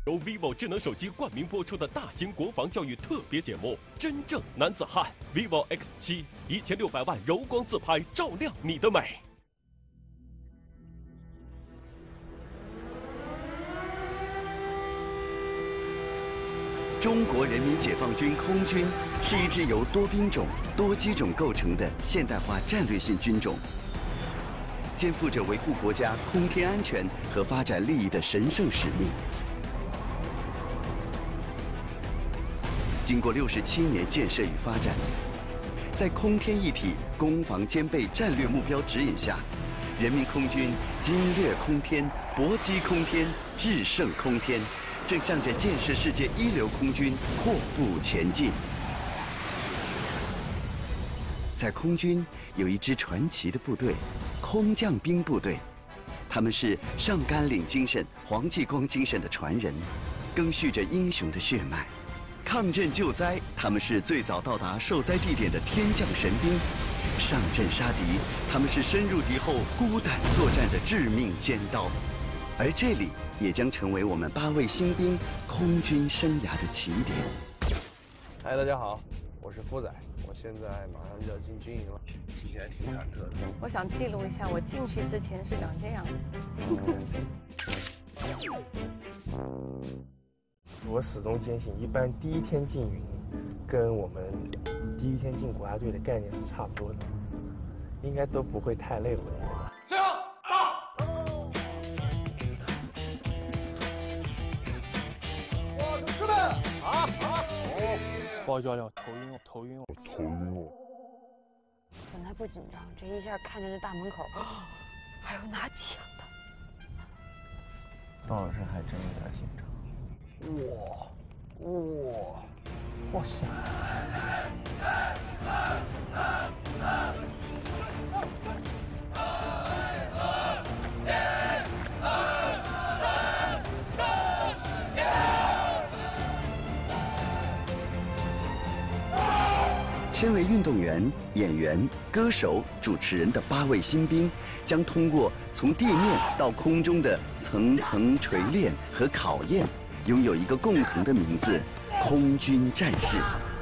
由 vivo 智能手机冠名播出的大型国防教育特别节目《真正男子汉》vivo X7，1600万柔光自拍，照亮你的美。 中国人民解放军空军是一支由多兵种、多机种构成的现代化战略性军种，肩负着维护国家空天安全和发展利益的神圣使命。经过67年建设与发展，在空天一体、攻防兼备战略目标指引下，人民空军经略空天、搏击空天、制胜空天，正向着建设世界一流空军阔步前进。在空军有一支传奇的部队——空降兵部队，他们是上甘岭精神、黄继光精神的传人，赓续着英雄的血脉。抗震救灾，他们是最早到达受灾地点的天降神兵；上阵杀敌，他们是深入敌后孤胆作战的致命尖刀。而这里也将成为我们8位新兵空军生涯的起点。 嗨，大家好，我是夫仔，我现在马上就要进军营了，心情还挺忐忑的。 我想记录一下我进去之前是长这样的。 我始终坚信，一般第一天进营，跟我们第一天进国家队的概念是差不多的，应该都不会太累，我觉得。 最后到。我准备。好。 不好意思，教练，我头晕了。 本来不紧张，这一下看见这大门口，还有拿枪的。 段老师还真有点紧张。哇塞！ 身为运动员、演员、歌手、主持人的8位新兵，将通过从地面到空中的层层锤炼和考验，拥有一个共同的名字——空军战士。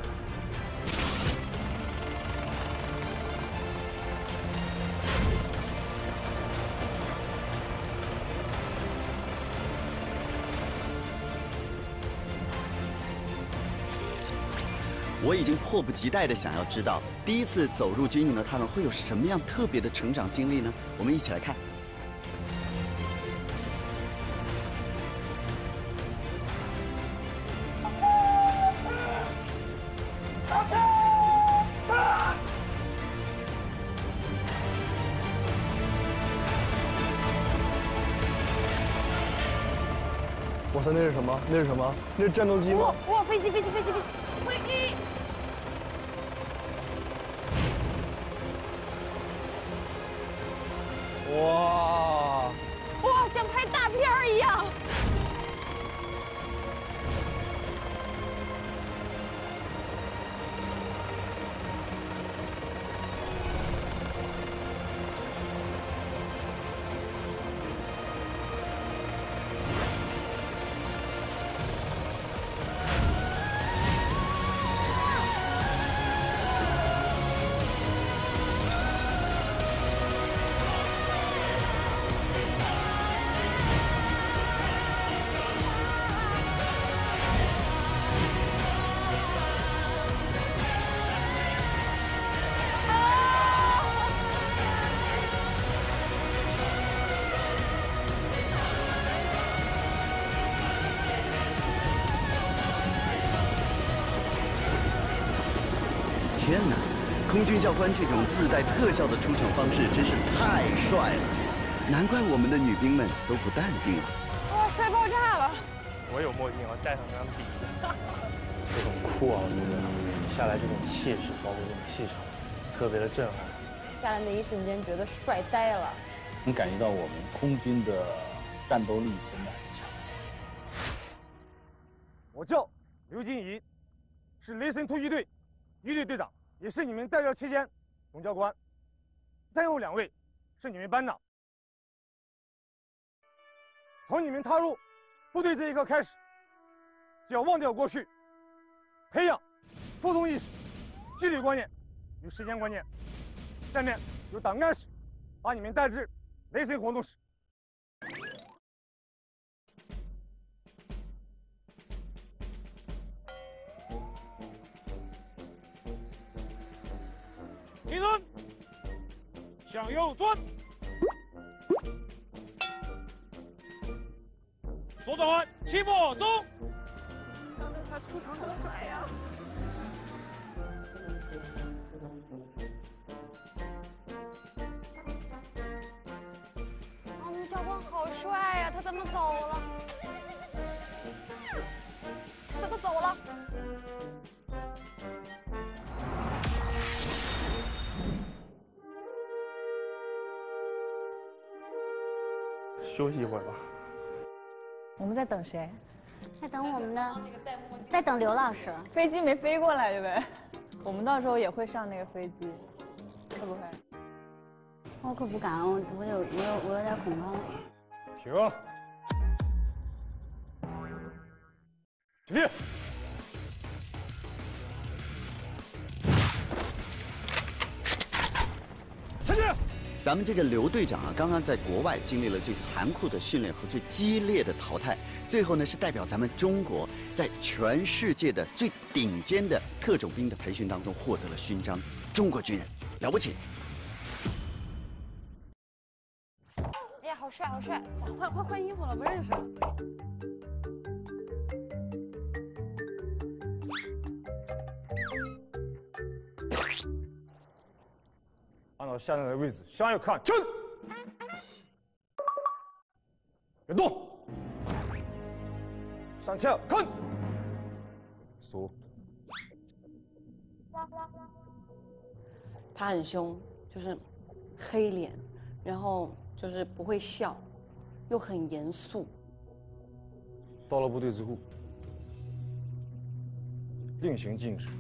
我已经迫不及待地想要知道，第一次走入军营的他们会有什么样特别的成长经历呢？我们一起来看。 我操，那是什么？那是什么？那是战斗机吗？ 哇，飞机！ 哇！ 哇，像拍大片儿一样。 天哪，空军教官这种自带特效的出场方式真是太帅了，难怪我们的女兵们都不淡定了。 哇，帅爆炸了！ 我有墨镜，我戴上这样比。这种酷啊，我觉得下来这种气势，包括这种气场，特别的震撼。 下来那一瞬间觉得帅呆了， 能感觉到我们空军的战斗力真的很强。 我叫刘金怡，是雷神突击队一队队长，也是你们在这期间总教官。再有2位是你们班长。从你们踏入部队这一刻开始， 就要忘掉过去，培养服从意识、纪律观念与时间观念。下面由党干事把你们带至雷神活动室。 立正，向右转，左转弯，起步，走。 他出场好帅呀！ 我们教官好帅呀，他怎么走了？他怎么走了？ 休息一会儿吧。 我们在等谁？ 在等我们的，在等刘老师。 飞机没飞过来，对不对？我们到时候也会上那个飞机，会不会？ 我可不敢，我有点恐慌。 停！起立！前进！ 咱们这个刘队长啊，刚刚在国外经历了最残酷的训练和最激烈的淘汰，最后呢是代表咱们中国在全世界的最顶尖的特种兵的培训当中获得了勋章，中国军人了不起！ 哎呀，好帅，好帅！ 换衣服了，不认识了。 按照现在的位置向右看，正，别动，向前看，手。 他很凶，就是黑脸，然后就是不会笑，又很严肃。 到了部队之后，令行禁止。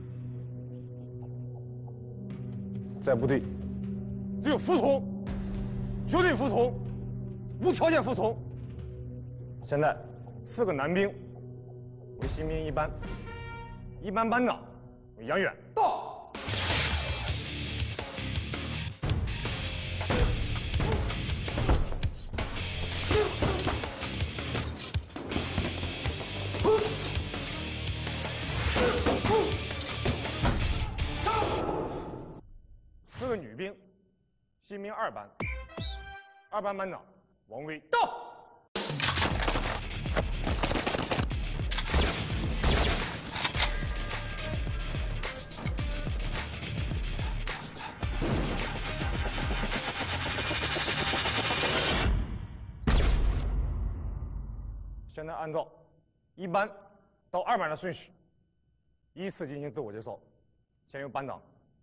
在部队，只有服从，绝对服从，无条件服从。现在4个男兵为新兵一班，一班班长为杨远。到。4个女兵，新兵2班，2班班长王威。到。现在按照1班到2班的顺序，依次进行自我介绍。先由班长。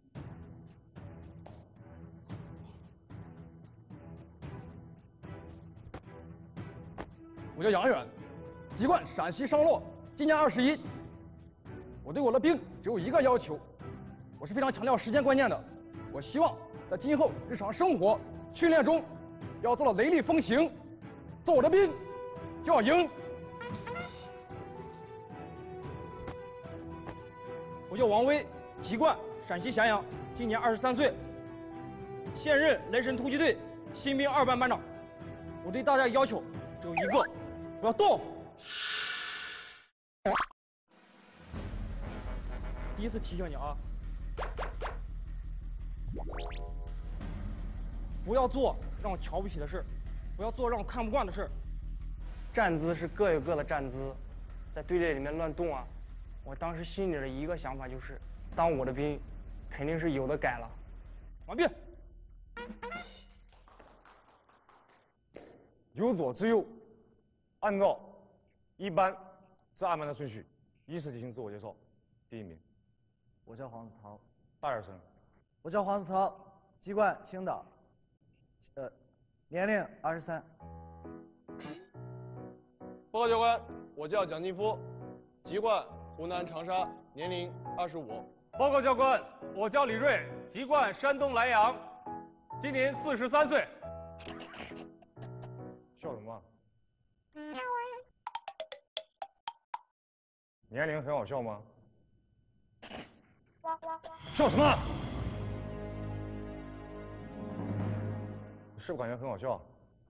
我叫杨远，籍贯陕西商洛，今年21。我对我的兵只有一个要求，我是非常强调时间观念的。我希望在今后日常生活训练中，要做到雷厉风行，做我的兵就要赢。 我叫王威，籍贯陕西咸阳，今年23岁，现任雷神突击队新兵2班班长。我对大家要求只有一个，不要动。第一次提醒你啊，不要做让我瞧不起的事，不要做让我看不惯的事。 站姿是各有各的站姿，在队列里面乱动啊。我当时心里的一个想法就是，当我的兵肯定是有的改了。 完毕。 由左至右，按照1班至2班的顺序，依次进行自我介绍。第1名， 我叫黄子韬， 大点声。 我叫黄子韬，籍贯青岛，年龄23。 报告教官，我叫蒋劲夫，籍贯湖南长沙，年龄25。 报告教官，我叫李锐，籍贯山东莱阳，今年43岁。 笑什么？ 年龄很好笑吗？笑什么？是不是感觉很好笑？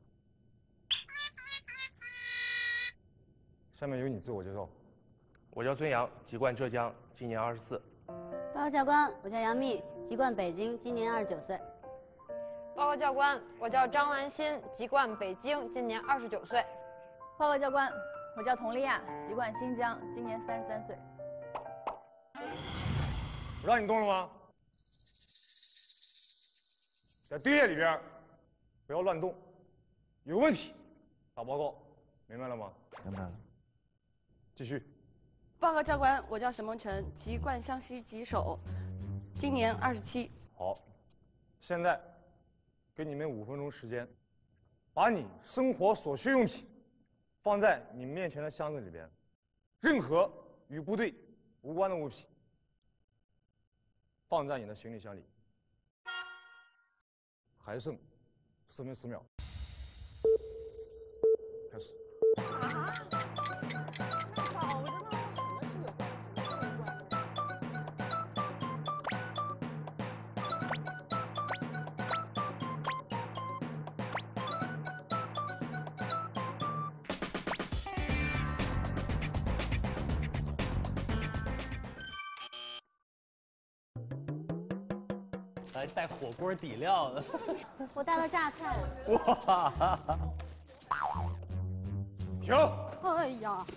下面由你自我介绍。 我叫孙杨，籍贯浙江，今年24。 报告教官，我叫杨幂，籍贯北京，今年29岁。 报告教官，我叫张兰心，籍贯北京，今年29岁。 报告教官，我叫佟丽娅，籍贯新疆，今年33岁。 我让你动了吗？在队列里边不要乱动，有问题打报告，明白了吗？ 明白了。 继续。 报告教官，我叫沈梦辰，籍贯湘西吉首，今年27。 好，现在给你们5分钟时间，把你生活所需用品放在你面前的箱子里边，任何与部队无关的物品放在你的行李箱里。还剩4分10秒，开始。 还带火锅底料的。 我带了榨菜。 哇！ 停！ 哎呀！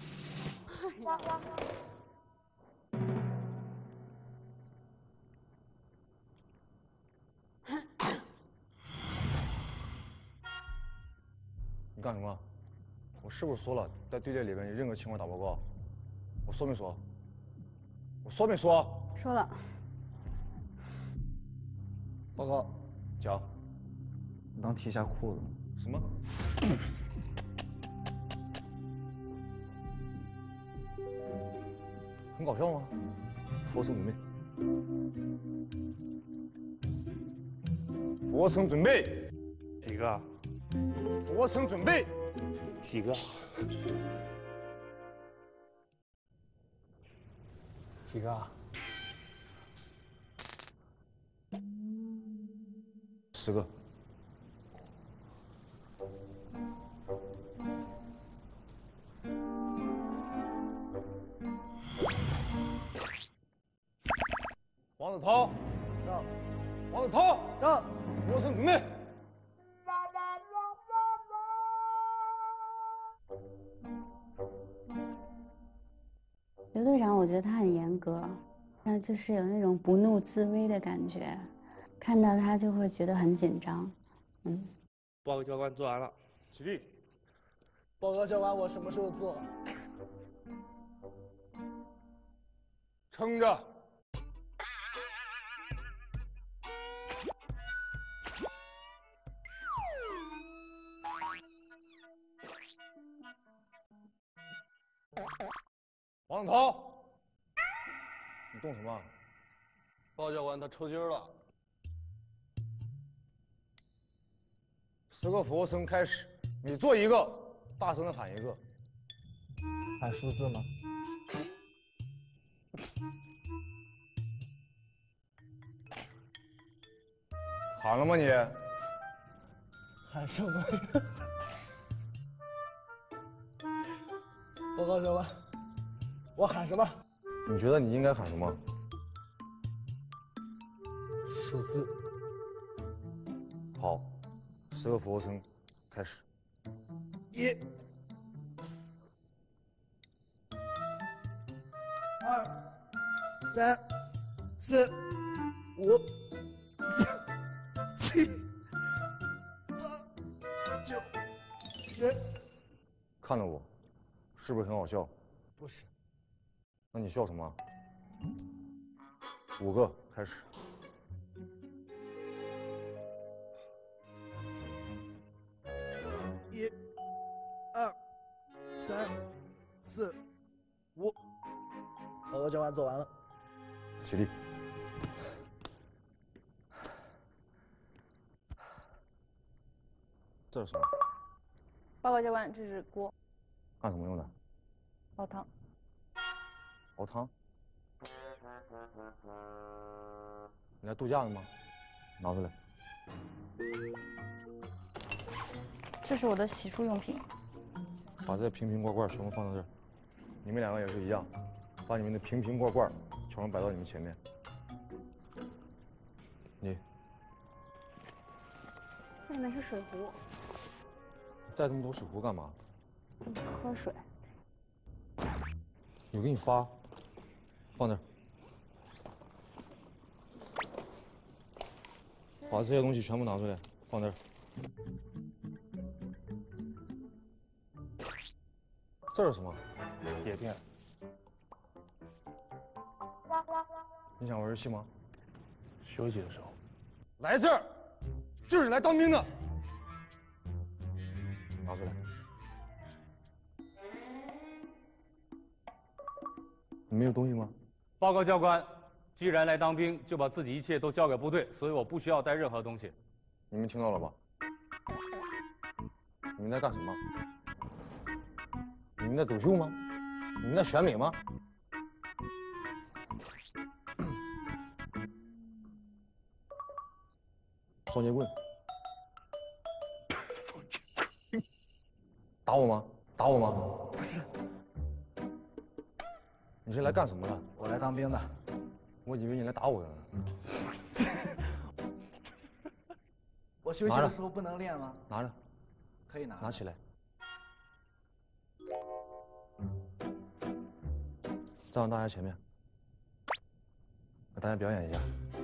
你干什么？我是不是说了，在队列里面你任何情况打报告？我说没说？我说没说？ 说了。 报告。 讲。 能提一下裤子吗？ 什么？很搞笑吗？俯卧撑准备。俯卧撑准备。 几个？ 俯卧撑准备。 几个？几个 ？10个。王子涛， 到。 王子涛， 到。 俯卧撑准备。 刘队长，我觉得他很严格，那就是有那种不怒自威的感觉，看到他就会觉得很紧张。 报告教官，做完了。 起立。 报告教官，我什么时候做？ 撑着。王子涛，你动什么？ 报告教官，他抽筋了。 10个俯卧撑开始，你做一个，大声的喊一个。 喊数字吗？ 喊了吗你？ 喊什么呀？报告教官，我喊什么？ 你觉得你应该喊什么？ 数字。 好，10个俯卧撑，开始。 1、2、3、4、5、7、8、9、10。 看着我，是不是很好笑？ 不是。 那你笑什么？5个，开始。 1、2、3、4、5。报告教官做完了。 起立。这是什么？ 报告教官，这是锅。 干什么用的？ 煲汤。 熬汤。你来度假的吗？拿出来。 这是我的洗漱用品。 把这瓶瓶罐罐全部放到这儿。你们两个也是一样，把你们的瓶瓶罐罐全部摆到你们前面。你。 这里面是水壶。 带这么多水壶干嘛？ 喝水。 有给你发，放这儿。把这些东西全部拿出来，放这儿。这是什么？碟片。你想玩游戏吗？ 休息的时候。 来这儿，就是来当兵的。拿出来。你没有东西吗？ 报告教官，既然来当兵，就把自己一切都交给部队，所以我不需要带任何东西。 你们听到了吧？你们在干什么？你们在走秀吗？你们在选美吗？双截棍。双截棍。打我吗？打我吗？ 不是。 你是来干什么的？ 我来当兵的。 我以为你来打我呢。 我休息的时候不能练吗？ 拿着。 可以拿。 拿起来。站到大家前面，给大家表演一下。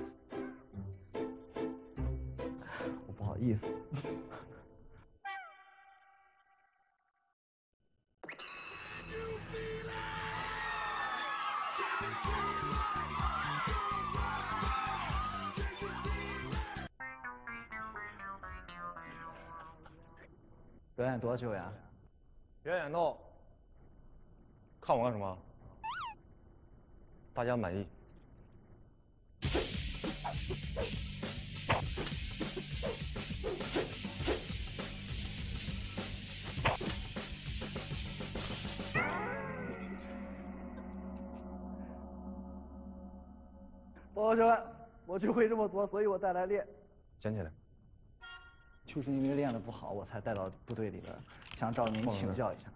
我不好意思。表演多久呀？ 表演到看我干什么？大家满意。 报告教官，我就会这么做，所以我带来练。 捡起来。 就是因为练得不好，我才带到部队里的，想找您请教一下。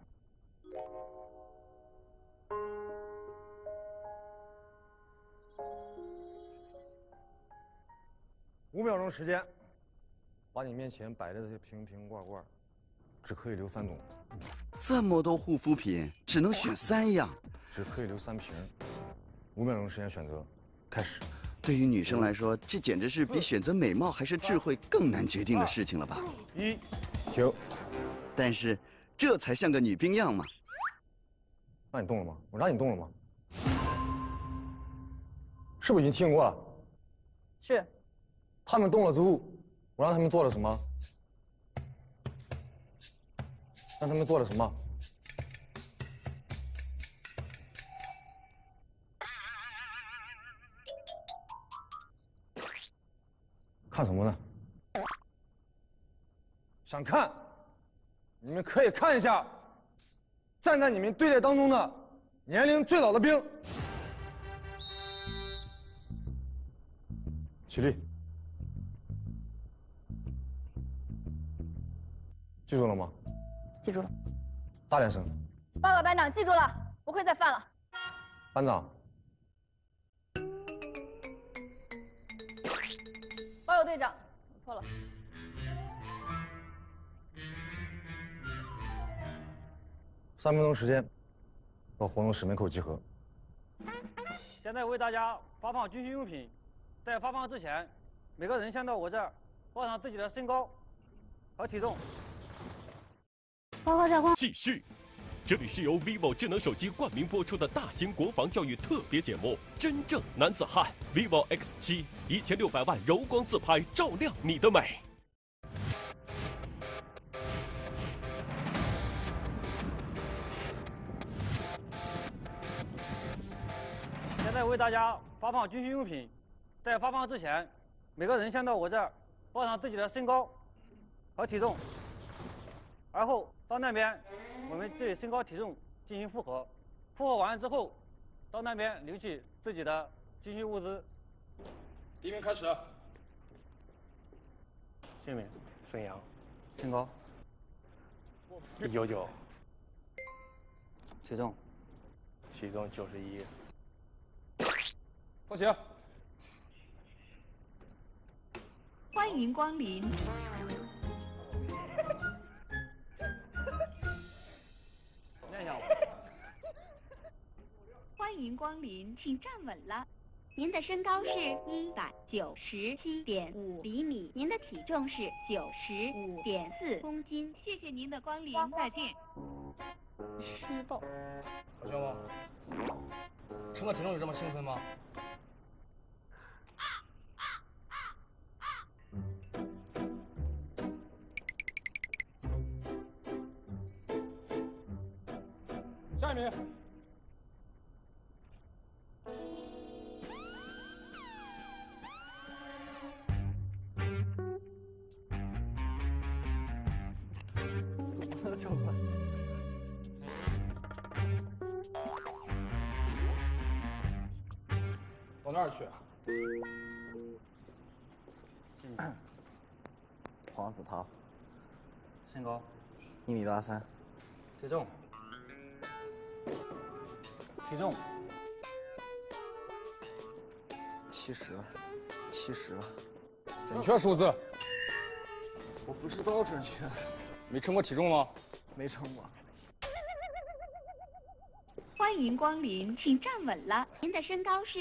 5秒钟时间，把你面前摆的这些瓶瓶罐罐，只可以留3种。 这么多护肤品，只能选3样， 只可以留3瓶。5秒钟时间选择，开始。 对于女生来说，这简直是比选择美貌还是智慧更难决定的事情了吧 ？1、9。 但是，这才像个女兵样嘛。 那你动了吗？我让你动了吗？是不是已经提醒过了？ 是。 他们动了之后，我让他们做了什么？让他们做了什么？看什么呢？想看，你们可以看一下，站在你们队列当中的年龄最老的兵。起立。记住了吗？ 记住了。 大点声。 报告班长，记住了，不会再犯了。 班长。 报告队长，我错了。 3分钟时间，到活动室门口集合。 现在为大家发放军需用品，在发放之前，每个人先到我这儿报上自己的身高和体重。 报告长官。 继续。这里是由 vivo 智能手机冠名播出的大型国防教育特别节目《真正男子汉》vivo X7，1600万柔光自拍，照亮你的美。 现在为大家发放军需用品，在发放之前，每个人先到我这儿报上自己的身高和体重，而后到那边我们对身高体重进行复核，复核完之后， 到那边领取自己的军需物资。 第一名开始。 姓名：孙杨， 身高 199， 体重体重91。 脱鞋。 欢迎光临。 面向我。 欢迎光临，请站稳了。您的身高是197.5厘米，您的体重是95.4公斤。谢谢您的光临，再见。 虚报。同学们，称个体重有这么兴奋吗？下一名。往哪儿去？ 黄子韬， 身高 1.83米， 体重 70了。 准确数字。 我不知道准确。 没称过体重吗？ 没称过。 欢迎光临，请站稳了。您的身高是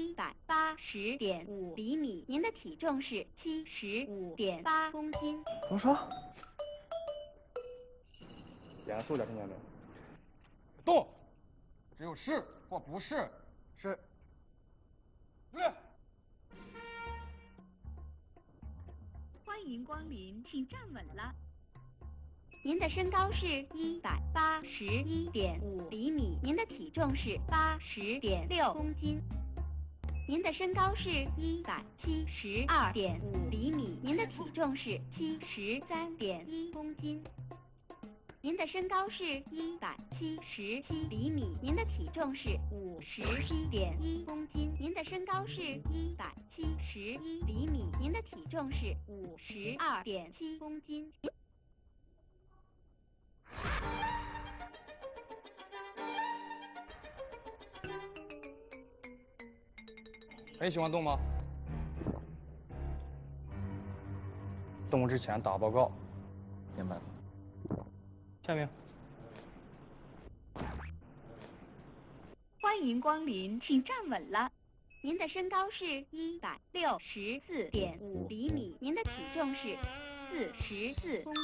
180.5厘米，您的体重是75.8公斤。 怎么说？ 严肃点，听见没有？ 动，只有是或不是。 是。 对。 欢迎光临，请站稳了。您的身高是181.5厘米，您的体重是80.6公斤。您的身高是172.5厘米，您的体重是73.1公斤。您的身高是177厘米，您的体重是57.1公斤。您的身高是171厘米，您的体重是52.7公斤。 很喜欢动吗？动之前打报告。 明白了。 下面。 欢迎光临，请站稳了。您的身高是164.5厘米，您的体重是44公斤。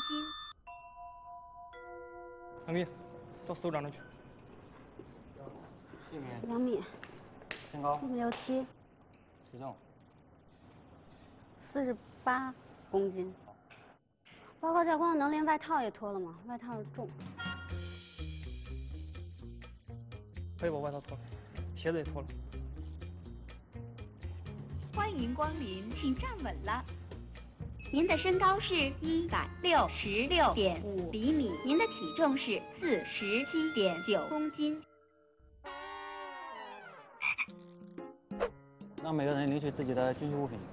杨幂，到所长那去。 姓名： 杨幂， 身高 1.67米， 体重 48公斤。报告教官，能连外套也脱了吗？外套重。 可以把外套脱了，鞋子也脱了。 欢迎光临，请站稳了。您的身高是166.5厘米，您的体重是47.9公斤。 让每个人领取自己的军需物品。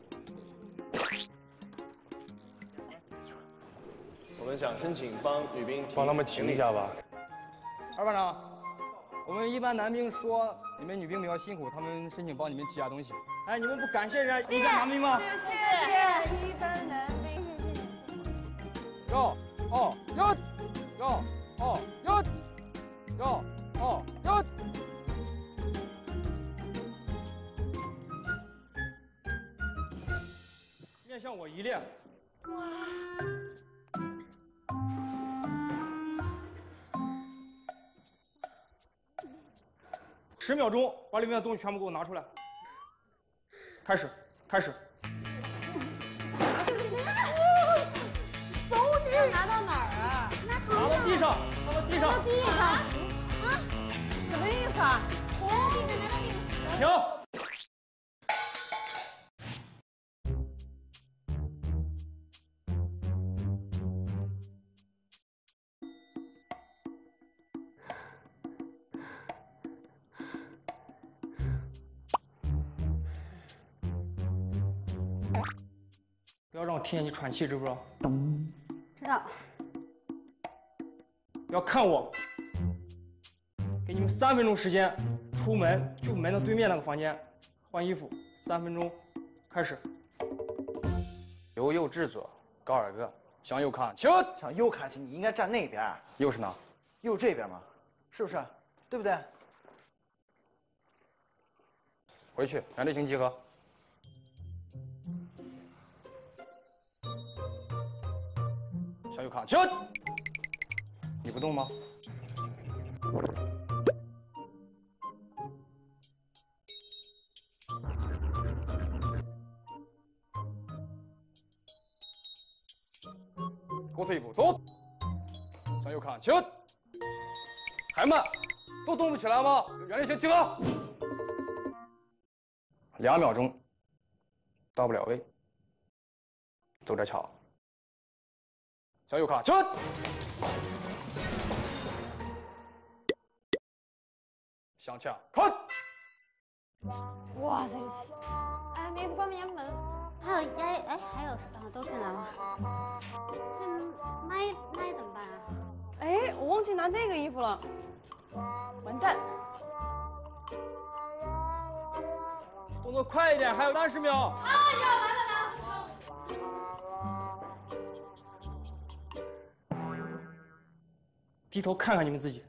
我们想申请帮女兵帮他们停一下吧。 二班长，我们一班男兵说你们女兵比较辛苦，他们申请帮你们提下东西。哎，你们不感谢人家一班男兵吗？ 谢谢一班男兵。 要哦要要哦要要哦要。 面向我一列。 哇 ！10秒钟，把里面的东西全部给我拿出来。开始。 走你！拿到哪儿啊？ 拿到地上。 拿到地上。啊？什么意思啊？拿到地上，拿到地上。 停。 不要让我听见你喘气，知不知道？ 知道。 不要看我，给你们3分钟时间，出门就门的对面那个房间换衣服，3分钟，开始。 由右至左，高2个，向右看齐。 向右看齐，你应该站那边。 右是哪？ 右这边嘛，是不是？对不对？ 回去，两队形集合。向右看齐。你不动吗？给我退一步，走。向右看齐。还慢，都动不起来吗？原队形集合。2秒钟，到不了位，走着瞧。向右看齐。向前看。 哇塞！哎，没关严门。还有烟，哎，还有都进来了。这麦怎么办啊？ 哎，我忘记拿这个衣服了，完蛋！ 动作快一点，还有30秒。 啊，要来了！ 低头看看你们自己。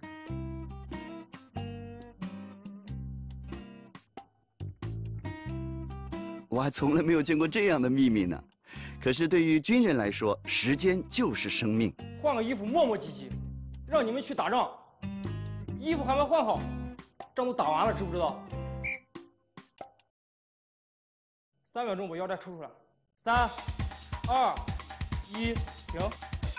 我还从来没有见过这样的秘密呢。可是对于军人来说，时间就是生命。 换个衣服磨磨唧唧，让你们去打仗，衣服还没换好，仗都打完了，知不知道？3秒钟把腰带抽出来，3、2、1，停。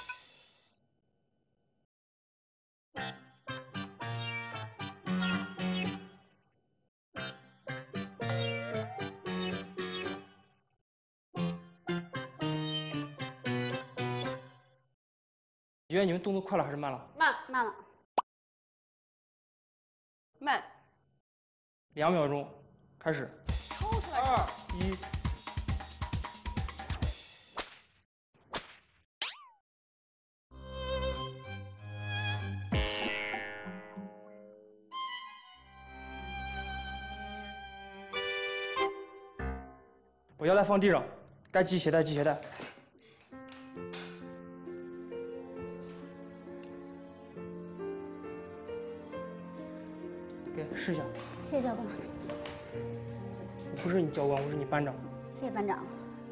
你觉得你们动作快了还是慢了？ 慢了。 慢。 2秒钟，开始。 抽出来。 2、1。把腰带放地上，该系鞋带系鞋带。给试一下。 谢谢教官。 我不是你教官，我是你班长。 谢谢班长。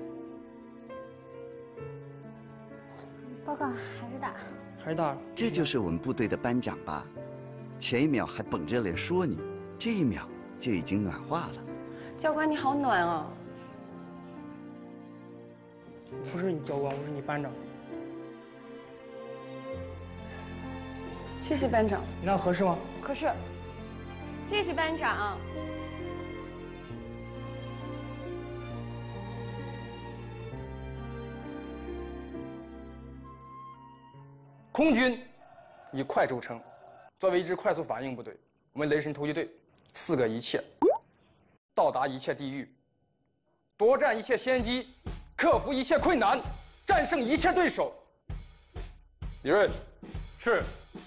报告还是大。 还是大。 这就是我们部队的班长吧？前1秒还绷着脸说你，这1秒就已经暖化了。 教官你好暖啊！ 我不是你教官，我是你班长。 谢谢班长。 你那合适吗？ 合适。谢谢班长。 空军以快著称，作为一支快速反应部队，我们雷神突击队4个一切：到达一切地域，夺占一切先机，克服一切困难，战胜一切对手。李锐，是。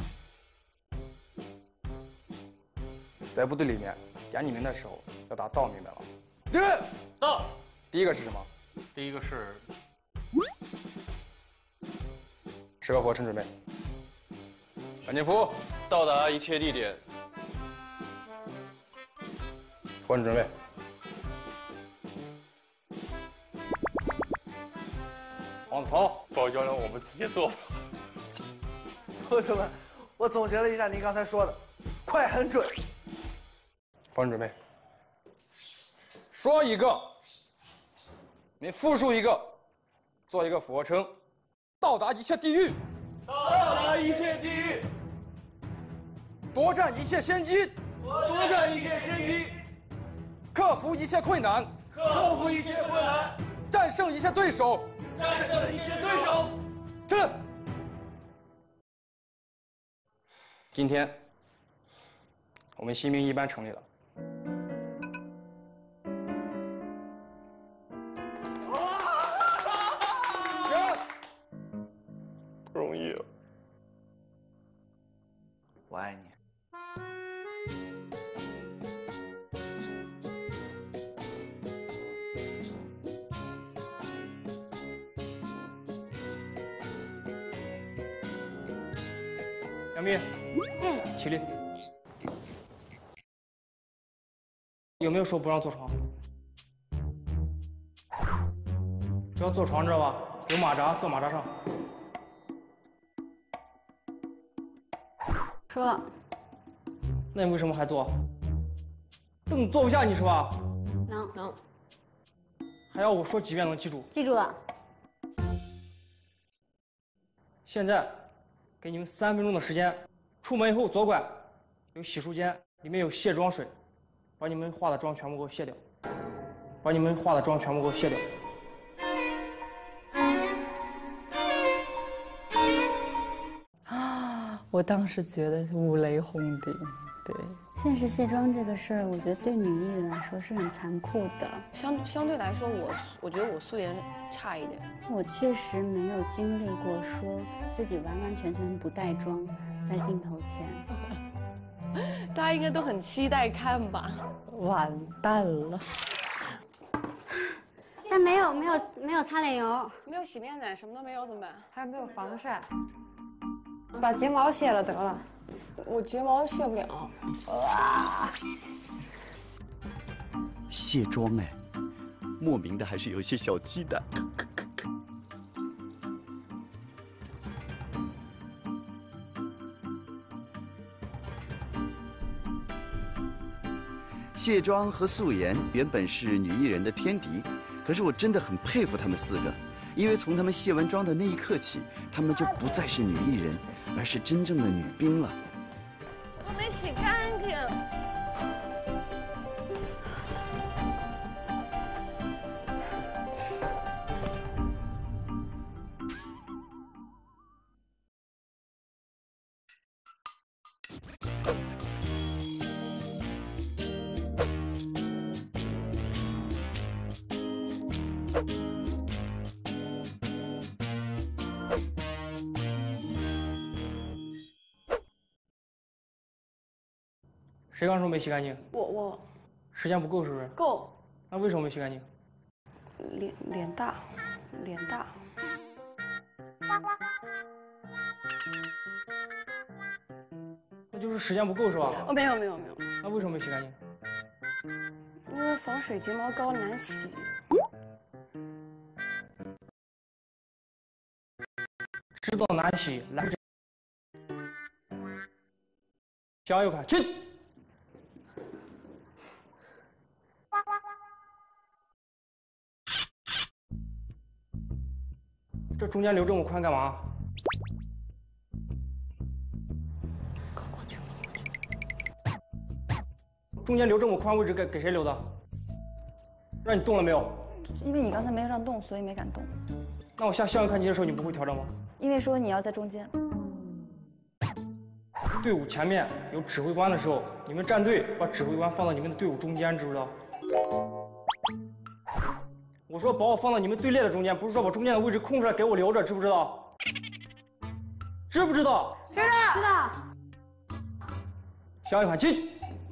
在部队里面点你们的时候要打到，明白了？李锐，到。第一个是什么？ 第一个是 10个火陈准备。安建福， 到达一切地点。 火陈准备。王子涛， 报教练，我们直接做。 同学们，我总结了一下您刚才说的，快很准。 火陈准备。说一个，你复述一个，做一个俯卧撑，到达一切地域。 到达一切地域。 夺占一切先机。 夺占一切先机。 克服一切困难。 克服一切困难。 战胜一切对手。 战胜一切对手。 是。今天，我们新兵一班成立了。 杨幂，起立。有没有说不让坐床？不要坐床，知道吧？有马扎，坐马扎上。 说了。 那你为什么还坐？凳子坐不下你是吧？ 能。 还要我说几遍能记住？ 记住了。 现在给你们3分钟的时间，出门以后左拐，有洗漱间，里面有卸妆水，把你们化的妆全部给我卸掉。把你们化的妆全部给我卸掉。 我当时觉得五雷轰顶，对。 现实卸妆这个事儿，我觉得对女艺人来说是很残酷的。 相对来说，我觉得我素颜差一点。 我确实没有经历过说自己完完全全不带妆在镜头前。 大家应该都很期待看吧？ 完蛋了。 但没有擦脸油， 没有洗面奶，什么都没有，怎么办？ 还有没有防晒？把睫毛卸了得了。 我睫毛卸不了。 卸妆哎，莫名的还是有些小期待。卸妆和素颜原本是女艺人的天敌，可是我真的很佩服她们4个，因为从她们卸完妆的那一刻起，她们就不再是女艺人，而是真正的女兵了。 我没洗干净。 谁刚说没洗干净？ 我时间不够是不是？ 够。 那为什么没洗干净？ 脸大。 那就是时间不够是吧？ 哦，没有。 那为什么没洗干净？ 因为防水睫毛膏难洗。 知道难洗，来。向右看，去。这中间留这么宽干嘛？中间留这么宽位置给谁留的？让你动了没有？ 因为你刚才没让动，所以没敢动。 那我向右看齐的时候，你不会调整吗？ 因为说你要在中间。 队伍前面有指挥官的时候，你们站队把指挥官放到你们的队伍中间，知不知道？我说把我放到你们队列的中间，不是说把中间的位置空出来给我留着，知不知道？知不知道？ 知道。 向右看齐。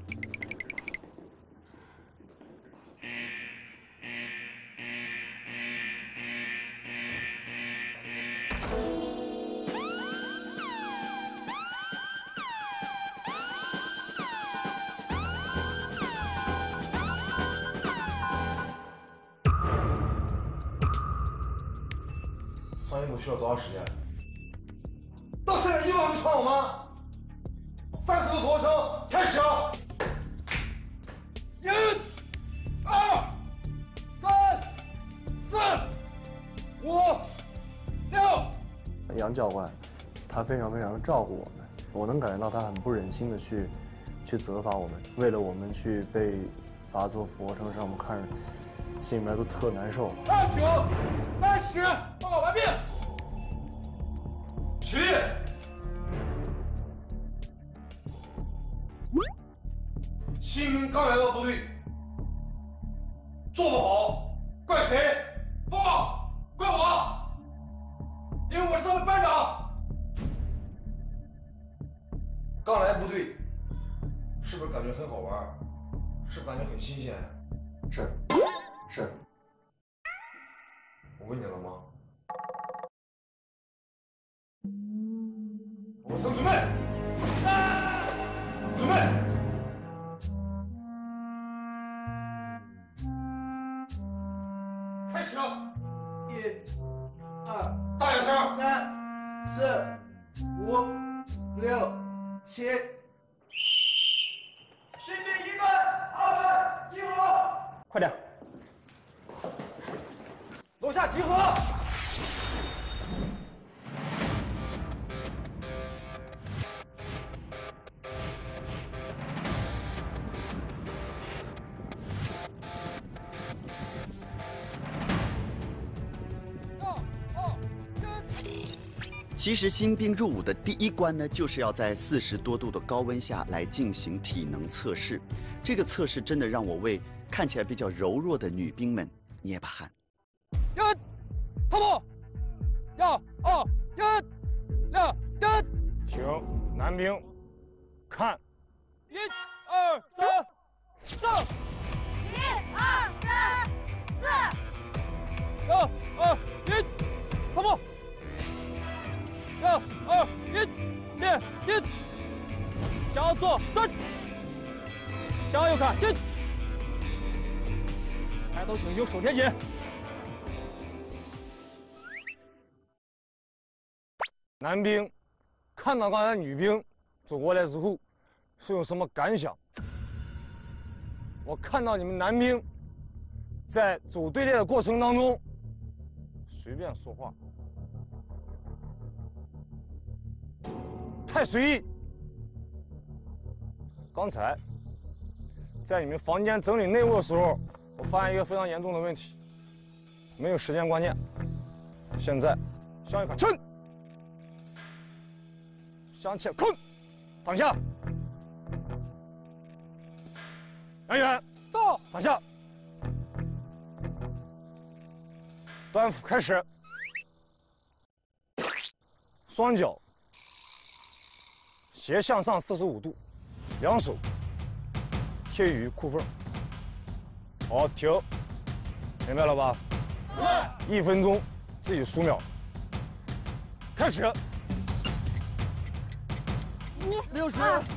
穿衣服需要多长时间？到现在衣服还没穿好吗？30个俯卧撑，开始啊！1、2、3、4、5、6。 杨教官，他非常照顾我们，我能感觉到他很不忍心的去责罚我们，为了我们去被罚做俯卧撑，让我们看着心里面都特难受。 29、30，报告完毕。起立。新兵刚来到部队，做不好，怪谁？不，怪我，因为我是他们班长。刚来部队，是不是感觉很好玩？是不是感觉很新鲜？是。我问你了吗？我们准备。 始。 1、2、 大点声。 3、4、5、6、7。 新兵1班、2班集合。 快点！楼下集合！ 其实新兵入伍的第一关呢，就是要在40多度的高温下来进行体能测试。这个测试真的让我为看起来比较柔弱的女兵们捏把汗。 1，跑步！1、2、1、2、1。 请男兵看。 1、2、3，上！ 1、2、3、4。 2、1，跑步！1、2、1，练1。向右左转，向右看进。抬头挺胸，手贴紧。 男兵看到刚才女兵走过来之后，是有什么感想？我看到你们男兵在走队列的过程当中，随便说话，太随意。刚才在你们房间整理内务的时候，我发现一个非常严重的问题，没有时间观念。现在向右看，chân，向前空，躺下。杨远到，躺下。端腹开始，双脚斜向上45度，两手贴于裤缝。好，停，明白了吧？1分钟自己数秒，开始。 60、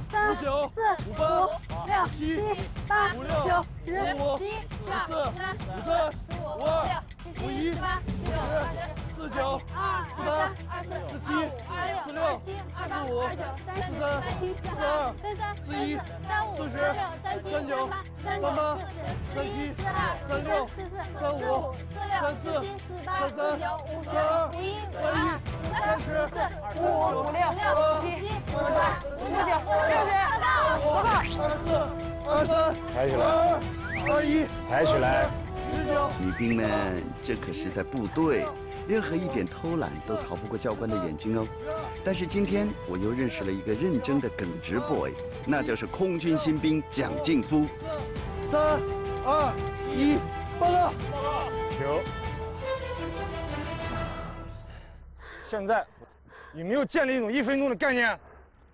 2、3、4、5、6、7、8、9、10、11、12、13、14、15、16、17、18、19、49、48、47、46、47、48、49、30、31、32、33、34、35、36、37、38、38、37、36、35、36、37、38、39、50、51、52、53、54、55、56、57、58、59、60、 抬起来 ，21， 抬起来。 女兵们，这可是在部队，任何一点偷懒都逃不过教官的眼睛哦。但是今天我又认识了一个认真的耿直 boy， 那就是空军新兵蒋劲夫。 3、2、1，报告。 停。现在有没有建立一种1分钟的概念？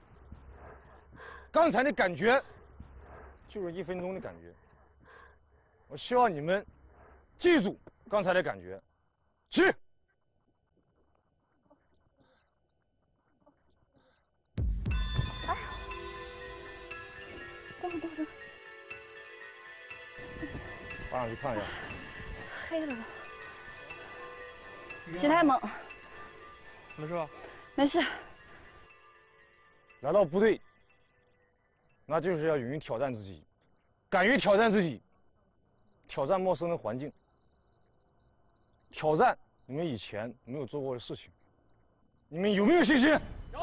刚才的感觉就是1分钟的感觉。我希望你们记住刚才的感觉。起。 等会儿， 爬上去看一下。 黑了，起太猛。 没事吧？ 没事。 来到部队，那就是要勇于挑战自己，敢于挑战自己，挑战陌生的环境，挑战你们以前没有做过的事情。你们有没有信心？有。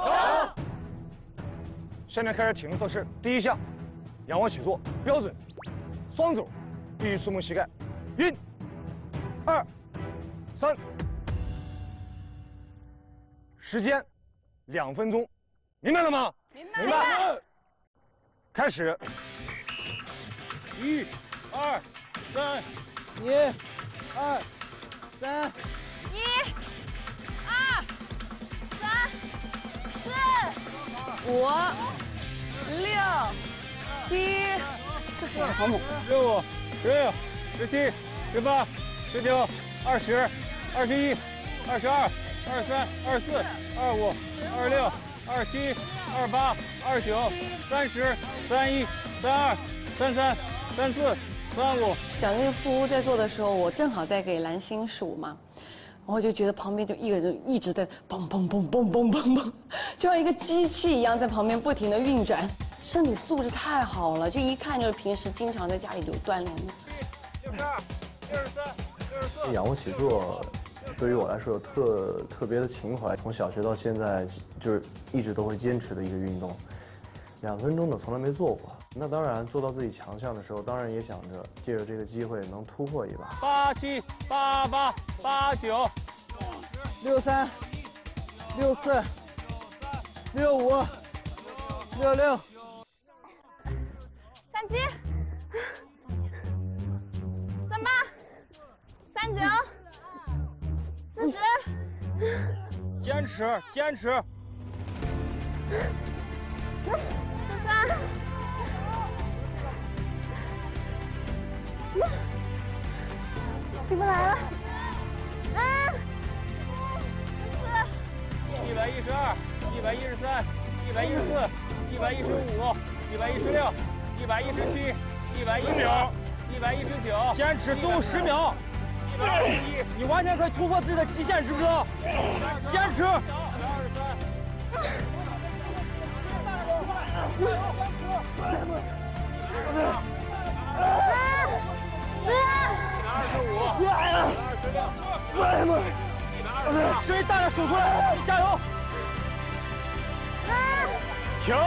下面开始体能测试，第一项，仰卧起坐，标准，双肘必须触摸膝盖。1、2、3，时间2分钟，明白了吗？ 明白。开始。 1、2、3， 1、2、3， 1、2、3、4、5、6、7，这是好猛 ！15、16、17、18、19、20、21、22、23、24、25、26、27、28、29、30、31、32、33、34、 35。 蒋介夫在做的时候，我正好在给蓝星数嘛，然后就觉得旁边就一个人就一直在嘣嘣嘣嘣嘣嘣嘣，就像一个机器一样在旁边不停的运转，身体素质太好了，就一看就是平时经常在家里有锻炼的。 62、63、64。仰卧起坐对于我来说有特别的情怀，从小学到现在就是一直都会坚持的一个运动。2分钟的从来没做过，那当然做到自己强项的时候，当然也想着借着这个机会能突破一把。 87、88、89、 63、64、65、66、 37、38、39、40。 坚持，坚持。 43。起不来了。 112、113、114、115、116、117、118、119，坚持，最后10秒。121，你完全可以突破自己的极限，知不知道？坚持。声音大点数出来，加油！停！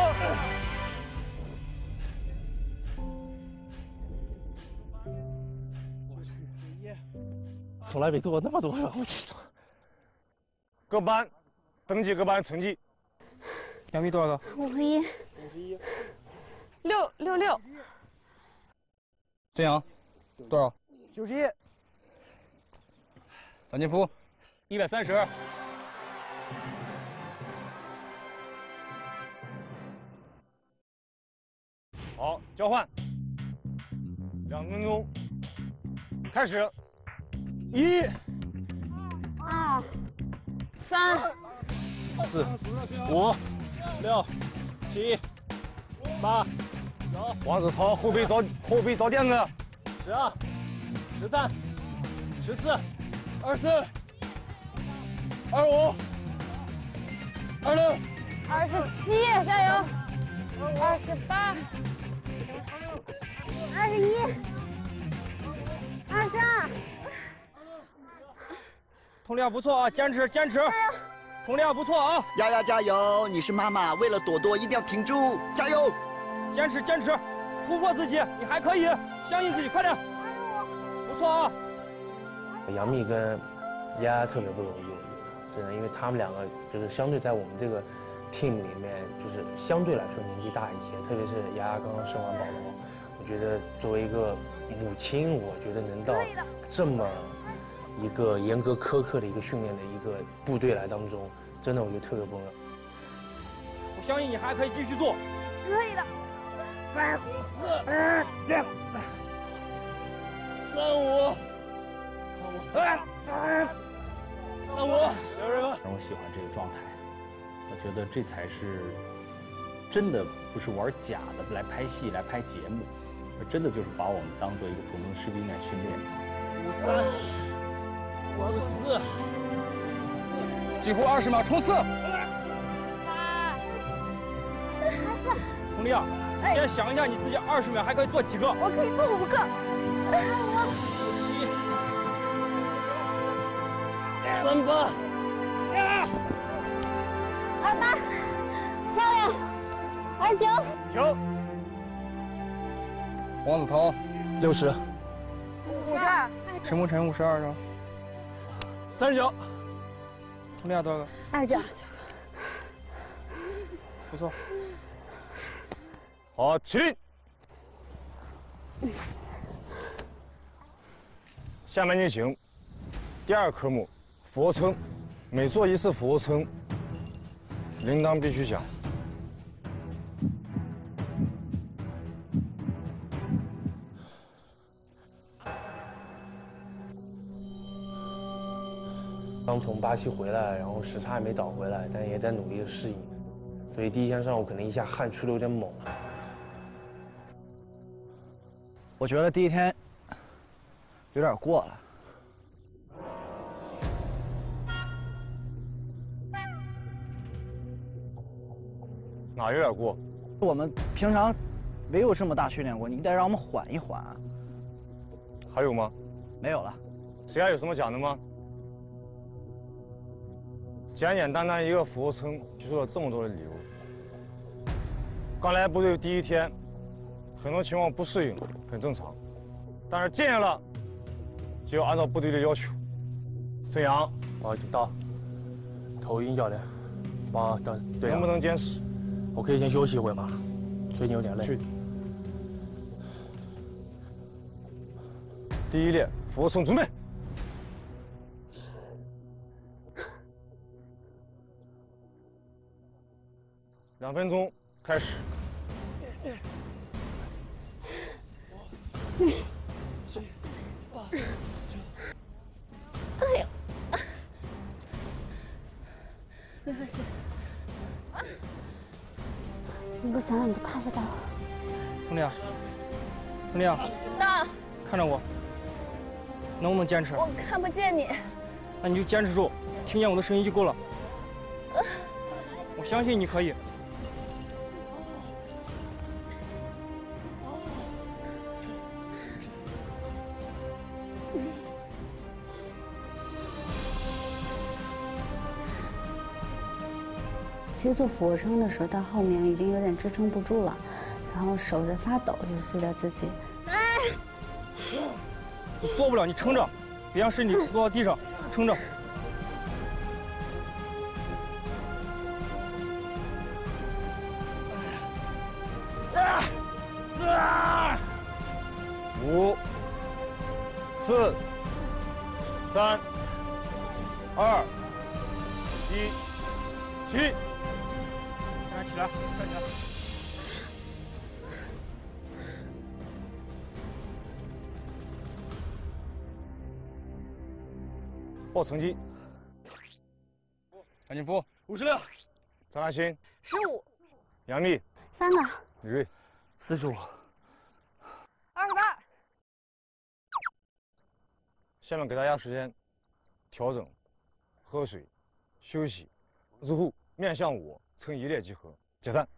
从来没做过那么多仰卧起坐。 各班登记各班成绩。 杨幂多少个 ？51。666。 孙杨多少 ？91。 蒋劲夫 130。 好，交换。2分钟，开始。 1、 2、3、 4、5、6、7、8、9。 王子涛后背找垫子。 12、13、14、24、25、26、 27，加油！28、21、23。 佟丽娅不错啊，坚持坚持！佟丽娅不错啊！ 丫丫加油！你是妈妈，为了朵朵一定要挺住，加油！ 坚持坚持，突破自己，你还可以，相信自己，快点！不错啊！ 杨幂跟丫丫特别不容易，我觉得真的，因为他们两个就是相对在我们这个 team 里面，就是相对来说年纪大一些，特别是丫丫刚刚生完宝宝，我觉得作为一个母亲，我觉得能到这么一个严格苛刻的一个训练的一个部队来当中，真的我觉得特别不容易。 我相信你还可以继续做， 可以的。 34、35、35， 让我喜欢这个状态，我觉得这才是真的，不是玩假的来拍戏来拍节目，而真的就是把我们当做一个普通士兵来训练。 53、54，最后20秒冲刺。 佟丽娅，先想一下你自己20秒还可以做几个？ 我可以做5个。 57、 38、 28，漂亮。29。 停。 王子涛 60。 52。 沈梦辰52是吧 ？39。 佟丽娅多少个 ？29。 不错。 好，起立。下面进行第2科目俯卧撑，每做1次俯卧撑，铃铛必须响。 刚从巴西回来，然后时差还没倒回来，但也在努力的适应，所以第一天上午可能一下汗出的有点猛。 我觉得第一天有点过了。 哪有点过？ 我们平常没有这么大训练过，你得让我们缓一缓。 还有吗？ 没有了。 谁还有什么讲的吗？简简单单一个俯卧撑，提出了这么多的理由。刚来部队第一天，很多情况不适应，很正常。但是进来了，就要按照部队的要求。孙杨， 到。头鹰教练，对。 能不能坚持？ 我可以先休息一会吗？最近有点累。 去。第一练俯卧撑准备。2分钟，开始。 哎呀，没关系。你不行了，你就趴下待会儿。 兄弟，兄弟啊， 大， 看着我，能不能坚持？ 我看不见你。 那你就坚持住，听见我的声音就够了。我相信你可以。 其实做俯卧撑的时候，到后面已经有点支撑不住了，然后手在发抖，就记得自己。 你做不了，你撑着，别让身体落到地上，撑着。 5、4、3、2、1，起！ 站起来，站起来。 报成绩。 赶紧扶。 56。张大兴。 15。 杨幂。 3个。 李锐。 45。 28。 下面给大家时间调整、喝水、休息，之后面向我呈一列集合，解散。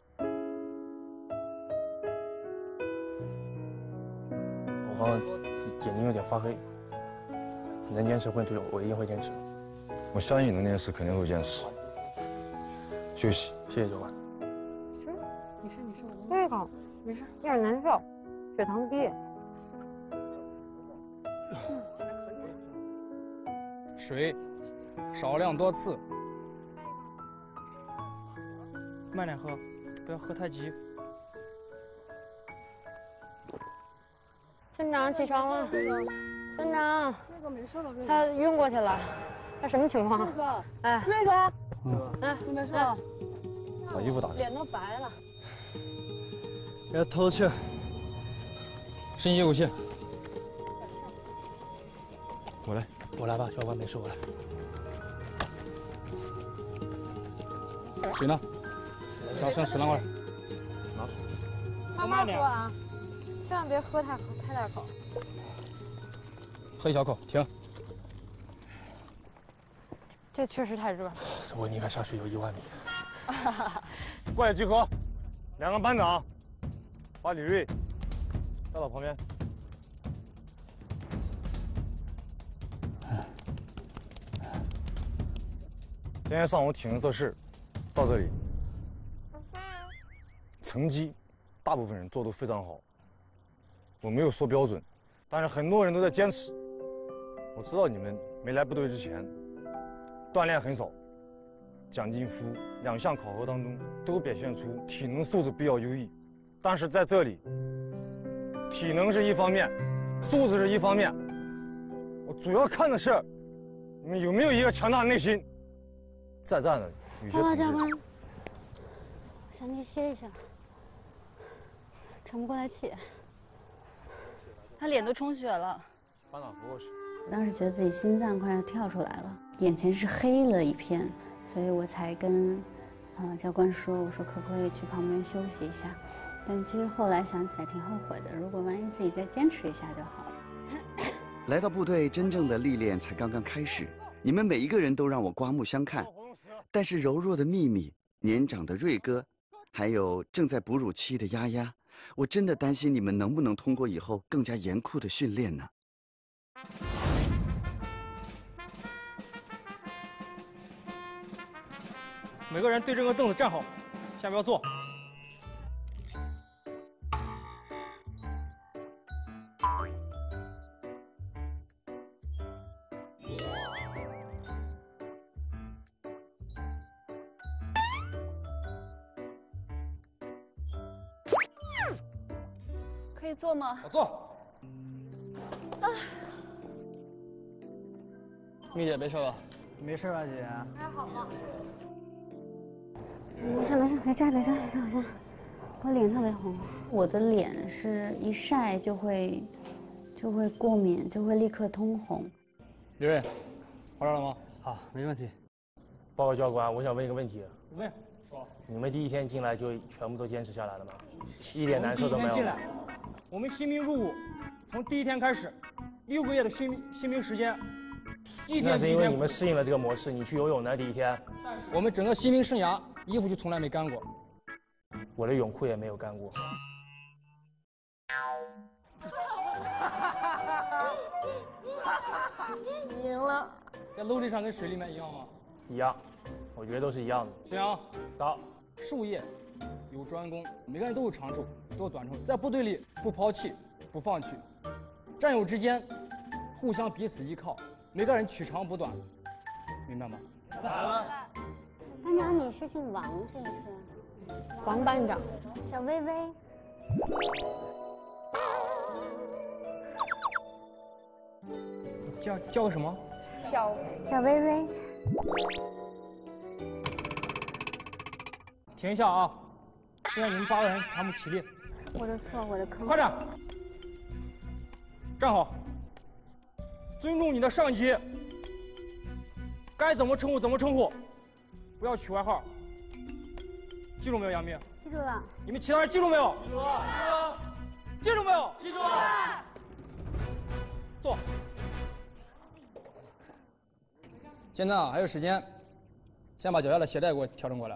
我刚刚眼睛有点发黑，你能坚持会对我一定会坚持。 我相信你能坚持，肯定会坚持。休息。 谢谢教官。 没事，胃口没事，有点难受，血糖低。 水，少量多次。 慢点喝，不要喝太急。 村长起床了，村长， 那个没事了， 他晕过去了，他什么情况？ 那个， 哎， 那个， 哎， 你没事了？ 把衣服打开。 脸都白了。 要透气。 深吸口气。 我来。 我来吧，教官没事，我来。 水呢？让水拿过来。 拿水。 慢慢喝啊，千万别喝太大口。 喝一小口，停。 这确实太热了。 斯维尼克下去有1万米。 过来集合，2个班长，把李锐带到旁边。今天上午体能测试到这里，成绩大部分人做得非常好。我没有说标准，但是很多人都在坚持。我知道你们没来部队之前，锻炼很少。蒋劲夫2项考核当中都表现出体能素质比较优异，但是在这里，体能是一方面，素质是一方面，我主要看的是你们有没有一个强大的内心。在战的有些同志， 教官，我想去歇一下，喘不过来气。 他脸都充血了。 班长扶过去。 我当时觉得自己心脏快要跳出来了，眼前是黑了一片，所以我才跟教官说，我说可不可以去旁边休息一下？ 但其实后来想起来挺后悔的，如果万一自己再坚持一下就好了。 来到部队，真正的历练才刚刚开始。你们每一个人都让我刮目相看，但是柔弱的秘密、年长的瑞哥，还有正在哺乳期的丫丫，我真的担心你们能不能通过以后更加严酷的训练呢？ 每个人对这个凳子站好，下面要坐。 可以坐吗？ 我坐。蜜姐没事吧？ 没事吧，姐？ 还好吗？ 没事没事，别摘别摘，我脸特别红。我的脸是一晒就会过敏，就会立刻通红。 李锐，好点了吗？ 好，没问题。报告教官，我想问一个问题。 问，说。 你们第一天进来就全部都坚持下来了吗？一点难受都没有。 进来，我们新兵入伍，从第一天开始，6个月的新兵时间，一天那是因为你们适应了这个模式。你去游泳呢，第一天， 我们整个新兵生涯衣服就从来没干过， 我的泳裤也没有干过。 赢了。在陆地上跟水里面一样吗？ 一样，我觉得都是一样的。 孙杨， 到。 术业有专攻，每个人都有长处，都有短处，在部队里不抛弃，不放弃，战友之间互相彼此依靠，每个人取长补短，明白吗？ 班长，你是姓王是不是？王班长，小薇薇。 叫个什么？ 小薇薇。 停一下啊！现在你们8个人全部起立。 我的错，我的坑。 快点，站好，尊重你的上级，该怎么称呼怎么称呼，不要取外号。记住没有，杨幂？ 记住了。 你们其他人记住没有？ 记住了。 记住没有？ 记住了。 坐。 现在啊，还有时间，先把脚下的鞋带给我调整过来。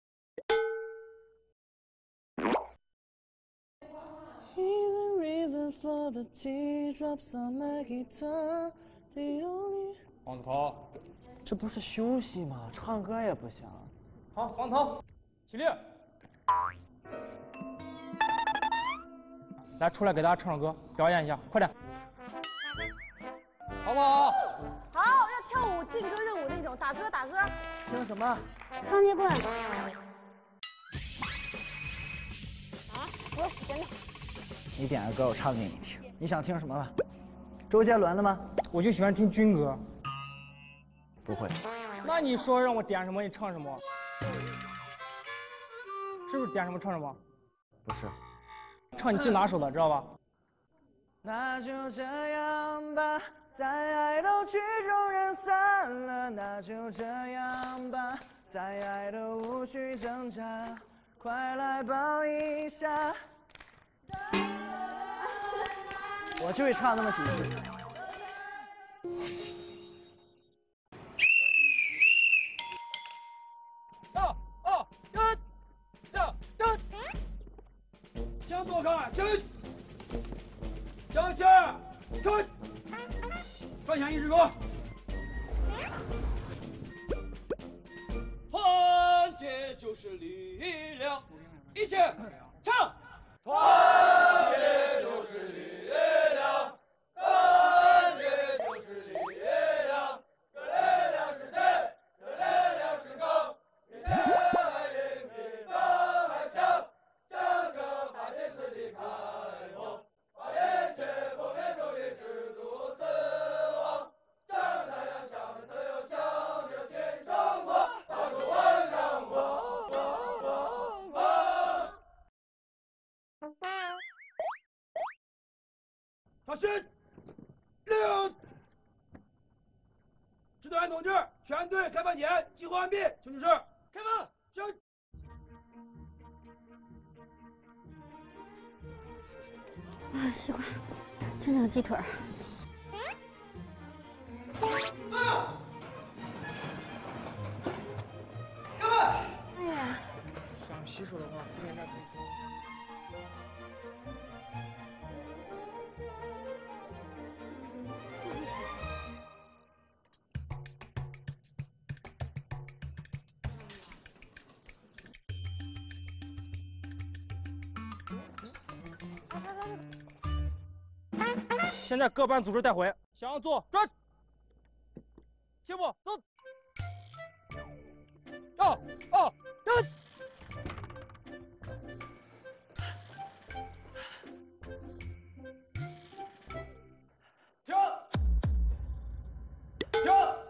黄子韬， 这不是休息吗？唱歌也不行。 好，黄子韬，起立。来，出来给大家唱首歌，表演一下，快点，好不好？ 好，要跳舞劲歌热舞那种，打歌。 听什么？ 双截棍。 不，真的。 你点个歌，我唱给你听。你想听什么吧？周杰伦的吗？ 我就喜欢听军歌。 不会。 那你说让我点什么，你唱什么？是不是点什么唱什么？ 不是。 唱你最拿手的，知道吧？ 那就这样吧，在爱都曲终人散了，那就这样吧，在爱都无需挣扎，快来抱一下。我就会唱那么几句。 向左看，进，向前看，转向110度。团结就是力量，一起唱。团结就是力量，团结就是力量，这力量是真，这力量是高，比天还硬，比山还强，向着法西斯的开往，把一切破灭主义制度死亡，向着太阳，向着自由，向着新中国，发出万丈光。小心，6，指导员同志，全队开饭前集合完毕，请指示，开饭，行。 啊，习惯，真的有鸡腿儿。哎呀， 想洗手的话，这边可以。现在各班组织带回，想要做转，切步走。等。停！停！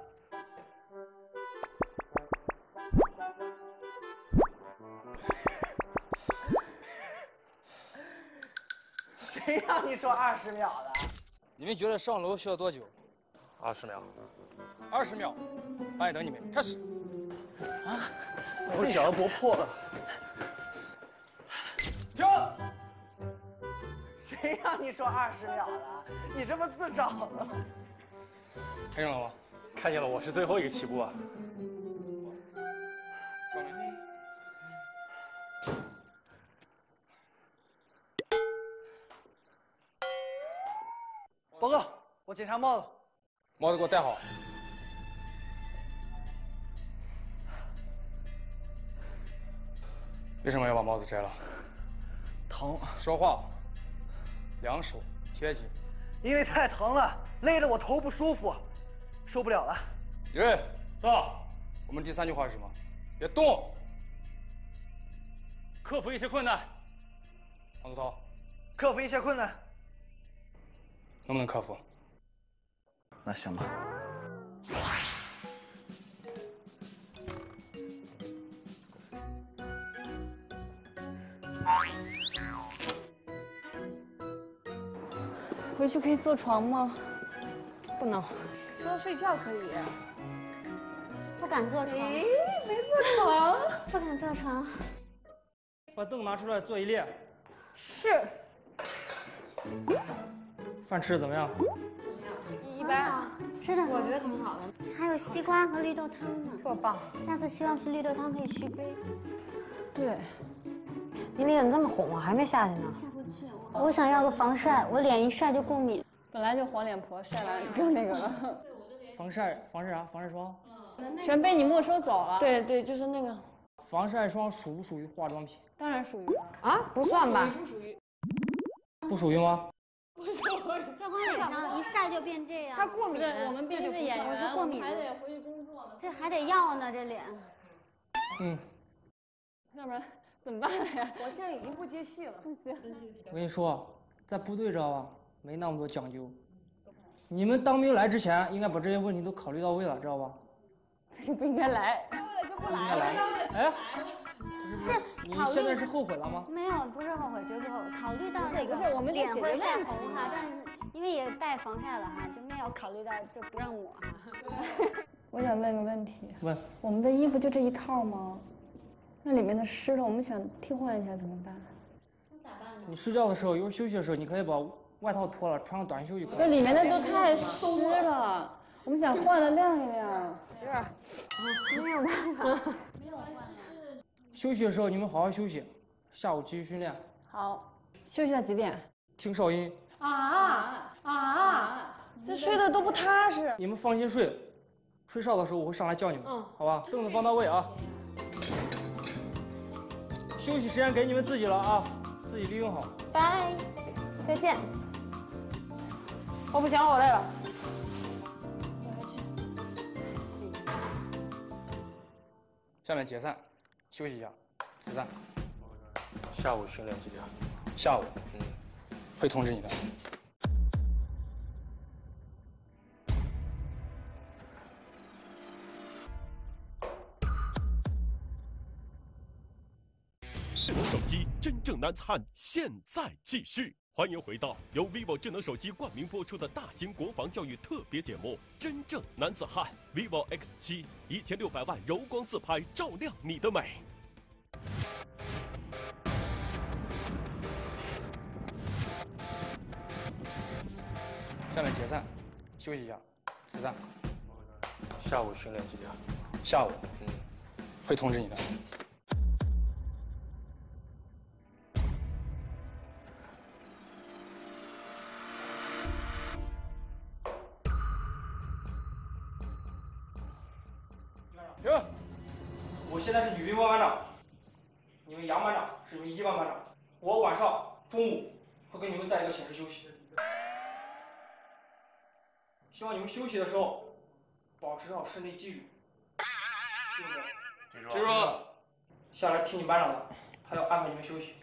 谁让你说20秒的？ 你们觉得上楼需要多久 ？20秒。 20秒，班里等你们，开始。 啊！ 我脚要磨破了。 停！谁让你说20秒的？你这不自找的吗？ 看见了吗？ 看见了，我是最后一个起步啊。 报告，我检查帽子。 帽子给我戴好。为什么要把帽子摘了？ 疼。 说话。两手贴紧。 因为太疼了，勒得我头不舒服，受不了了。 李锐，到。我们第3句话是什么？别动。 克服一切困难。 黄子韬。 克服一切困难。 能不能克服？ 那行吧。 回去可以坐床吗？不能。 说睡觉可以。 不敢坐床。 咦，没坐床？ 不敢坐床。 把凳拿出来坐一列。 是。 饭吃的怎么样？ 一般。 吃的我觉得挺好的。 还有西瓜和绿豆汤呢， 特棒。 下次希望是绿豆汤可以续杯。 对。你脸怎么这么红啊？还没下去呢。 下不去。我想要个防晒，我脸一晒就过敏。 本来就黄脸婆，晒完不用那个了。 防晒啥？防晒霜。 全被你没收走了。 对对，就是那个。 防晒霜属不属于化妆品？ 当然属于啊，不算吧？ 不属于。 不属于吗？ 教官脸上一晒就变这样。 他过敏，我们毕竟是演员， 我是过敏， 还得回去工作呢。 这还得药呢，这脸。 嗯。 要不然怎么办呀？ 我现在已经不接戏了。 不行。 我跟你说，在部队知道吧，没那么多讲究。你们当兵来之前，应该把这些问题都考虑到位了，知道吧？ 这不应该来， 就不来了。哎， 是你现在是后悔了吗？ 没有，不是后悔，绝不后悔。考虑到那个不是我们脸会晒红哈，但是因为也带防晒了哈，就没有考虑到就不让抹哈。 我想问个问题。 问。 我们的衣服就这一套吗？那里面的湿了，我们想替换一下怎么办？ 你睡觉的时候，一会儿休息的时候，你可以把外套脱了，穿个短袖就可以。 这里面的都太湿了，我们想换了晾一晾。 没有办法，没有办法。 休息的时候你们好好休息，下午继续训练。 好，休息到几点？ 听哨音。 这睡得都不踏实。 你们放心睡，吹哨的时候我会上来叫你们，好吧？凳子放到位啊。休息时间给你们自己了啊，自己利用好。 拜，再见。我不行了，我累了。 下面解散，休息一下，解散。 下午训练几点？ 下午，会通知你的。 智能手机真正男子汉现在继续，欢迎回到由 vivo 智能手机冠名播出的大型国防教育特别节目《真正男子汉》vivo X7 1600万柔光自拍，照亮你的美。 下面解散，休息一下，解散。 下午训练几点？ 下午，会通知你的。停！ 我现在是女兵班班长，你们杨班长是你们一班班长。我晚上、中午会跟你们在一个寝室休息。希望你们休息的时候保持好身体纪律。 记住。 下来听你班长的，他要安排你们休息。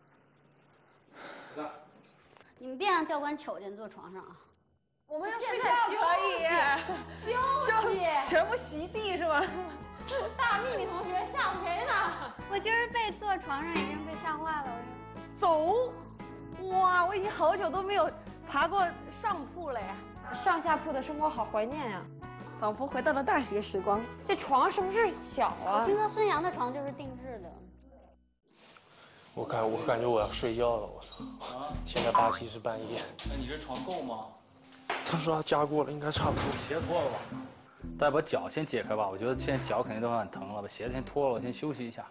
你们别让教官瞅见坐床上啊！ 我们要睡觉可以，休息，全部席地是吧？ 大秘密同学吓唬谁呢？ 我今儿被坐床上已经被吓坏了， 走！哇，我已经好久都没有爬过上铺了呀。 上下铺的生活好怀念呀， 仿佛回到了大学时光。 这床是不是小啊？ 我听说孙杨的床就是定制的。 我感觉我要睡觉了，我操！现在87是半夜。 那你这床够吗？ 他说他加过了，应该差不多。 鞋脱了吧？大家把脚先解开吧，我觉得现在脚肯定都很疼了，把鞋子先脱了，我先休息一下。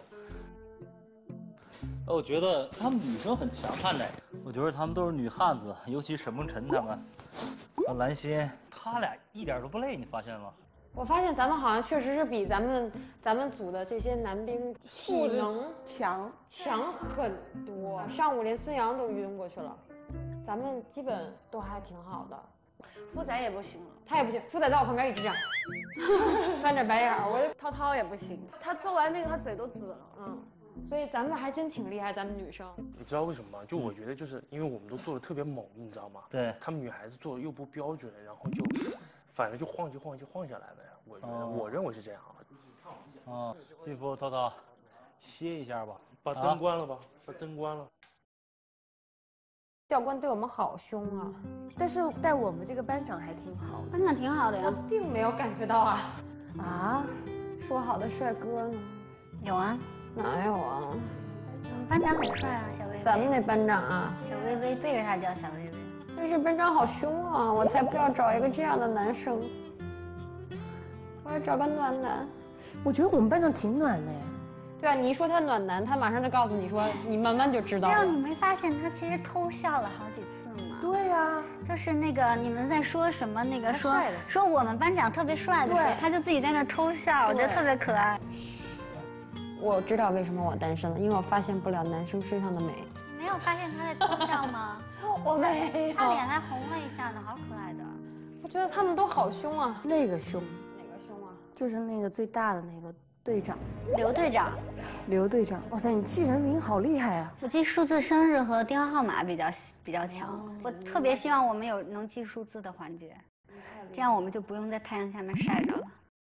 我觉得他们女生很强悍的，我觉得他们都是女汉子，尤其沈梦辰他们，兰心，他俩一点都不累，你发现吗？ 我发现咱们好像确实是比咱们组的这些男兵体能强很多，上午连孙杨都晕过去了，咱们基本都还挺好的。 夫仔也不行了， 他也不行，夫仔在我旁边一直这样，翻着白眼儿。我涛涛也不行，他做完那个他嘴都紫了。 所以咱们还真挺厉害，咱们女生。 你知道为什么吗？就我觉得就是因为我们都做的特别猛，你知道吗？ 对， 他们女孩子做的又不标准，然后就反正就晃下来呗。我觉得我认为是这样的。 哦，这波涛涛，歇一下吧， 把灯关了吧，把灯关了。 教官对我们好凶啊， 但是带我们这个班长还挺好的。 班长挺好的呀， 我并没有感觉到啊。 啊？ 说好的帅哥呢？ 有啊。 哪有啊？ 班长很帅啊，小薇薇。 咱们那班长啊， 小薇薇对着他叫小薇薇。 但是班长好凶啊！我才不要找一个这样的男生，我要找个暖男。 我觉得我们班长挺暖的呀。 对啊，你一说他暖男，他马上就告诉你说，你慢慢就知道了。 没有，你没发现他其实偷笑了好几次吗？ 对呀， 就是那个你们在说什么那个说我们班长特别帅的时候，他就自己在那偷笑，我觉得特别可爱。 我知道为什么我单身了，因为我发现不了男生身上的美。 你没有发现他在偷笑吗？ 我没有， 他脸还红了一下呢，好可爱的。 我觉得他们都好凶啊。 那个凶？ 哪个凶啊？ 就是那个最大的那个队长， 刘队长。 刘队长，哇塞，你记人名好厉害啊！ 我记数字生日和电话号码比较强。我特别希望我们有能记数字的环节，这样我们就不用在太阳下面晒着了。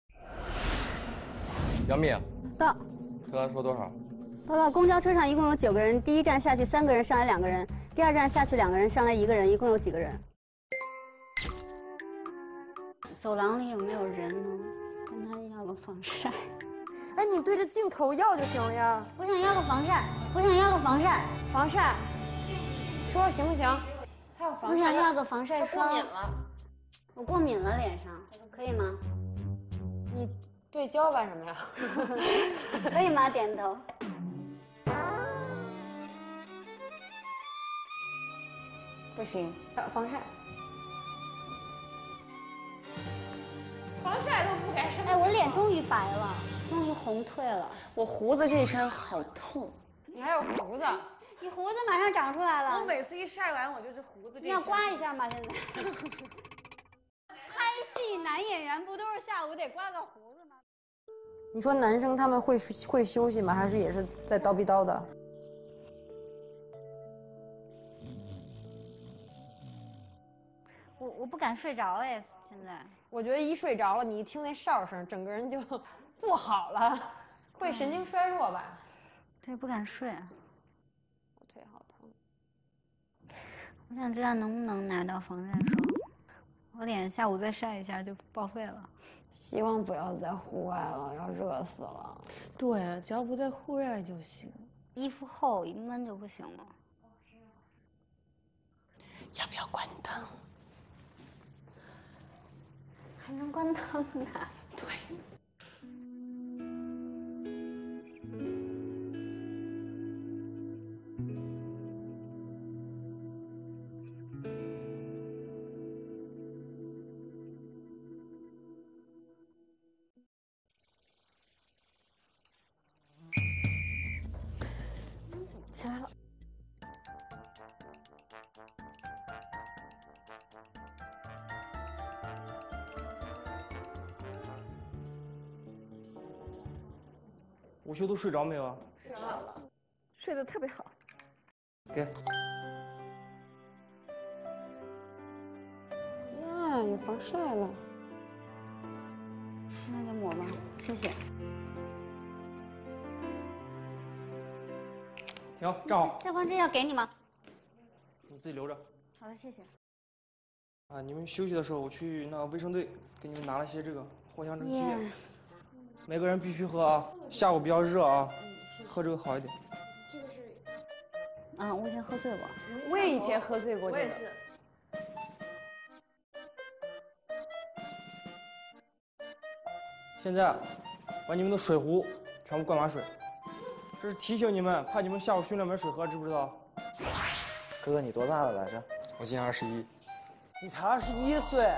杨幂， 到。 刚才说多少？ 报告，公交车上一共有9个人，第一站下去3个人，上来2个人；第二站下去2个人，上来1个人，一共有几个人？走廊里有没有人呢？跟他要个防晒。 哎，你对着镜头要就行了呀。 我想要个防晒，我想要个防晒， 防晒。说行不行？还有防晒。 我想要个防晒霜。 过敏了。 我过敏了，脸上可以吗？ 你对焦干什么呀？ 可以吗？点头。 不行， 防晒。防晒都不敢生气。 哎，我脸终于白了，终于红退了。 我胡子这一身好痛。 你还有胡子？ 你胡子马上长出来了。 我每次一晒完，我就是胡子这。 你要刮一下吗？现在。拍戏男演员不都是下午得刮个胡子吗？ 你说男生他们会休息吗？还是也是在叨逼叨的？ 我不敢睡着哎，现在。 我觉得一睡着了，你一听那哨声，整个人就不好了，会神经衰弱吧？ 对，不敢睡。 我腿好疼。 我想知道能不能拿到防晒霜，我脸下午再晒一下就报废了。 希望不要在户外了，要热死了。 对，只要不在户外就行。 衣服厚一闷就不行了。 要不要关灯？ 还能关灯呢。 对。 起来了。 午休都睡着没有啊？ 睡了，睡得特别好。 给。 呀，有防晒了。 现在就抹吗？谢谢。 停，站好。 教官，这要给你吗？ 你自己留着。 好了，谢谢。 啊，你们休息的时候，我去那个卫生队给你们拿了些这个藿香正气液，每个人必须喝啊。下午比较热啊，喝这个好一点。 这个是啊，我以前喝醉过。 我也以前喝醉过。 我也是。 现在把你们的水壶全部灌满水，这是提醒你们，怕你们下午训练没水喝，知不知道？ 哥哥，你多大了来着？ 我今年21。 你才21岁，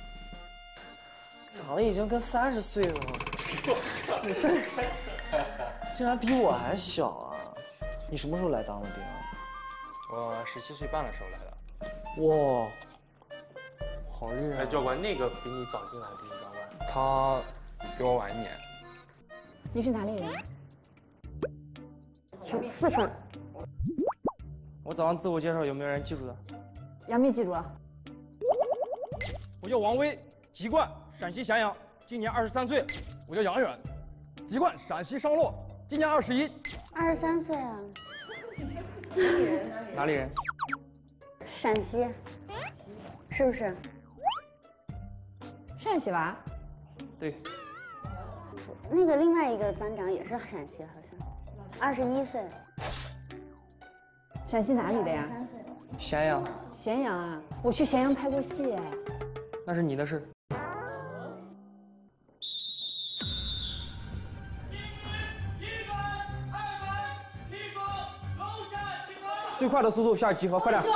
长得已经跟30岁了。你这竟然比我还小啊！你什么时候来当的兵啊？ 我17岁半的时候来的。 哇，好厉害！ 哎，教官，那个比你早进来的兵教官， 他比我晚1年。 你是哪里人？ 四川。 我早上自我介绍有没有人记住的？ 杨幂记住了。 我叫王威，籍贯陕西咸阳，今年23岁。 我叫杨远，籍贯陕西商洛，今年21。 23岁啊。 哪里人？ 陕西，是不是？ 陕西娃。 对。 那个另外一个班长也是陕西，好像21岁。 陕西哪里的呀？ 咸阳。 咸阳啊，我去咸阳拍过戏哎。 那是你的事。最快的速度下集合，快点！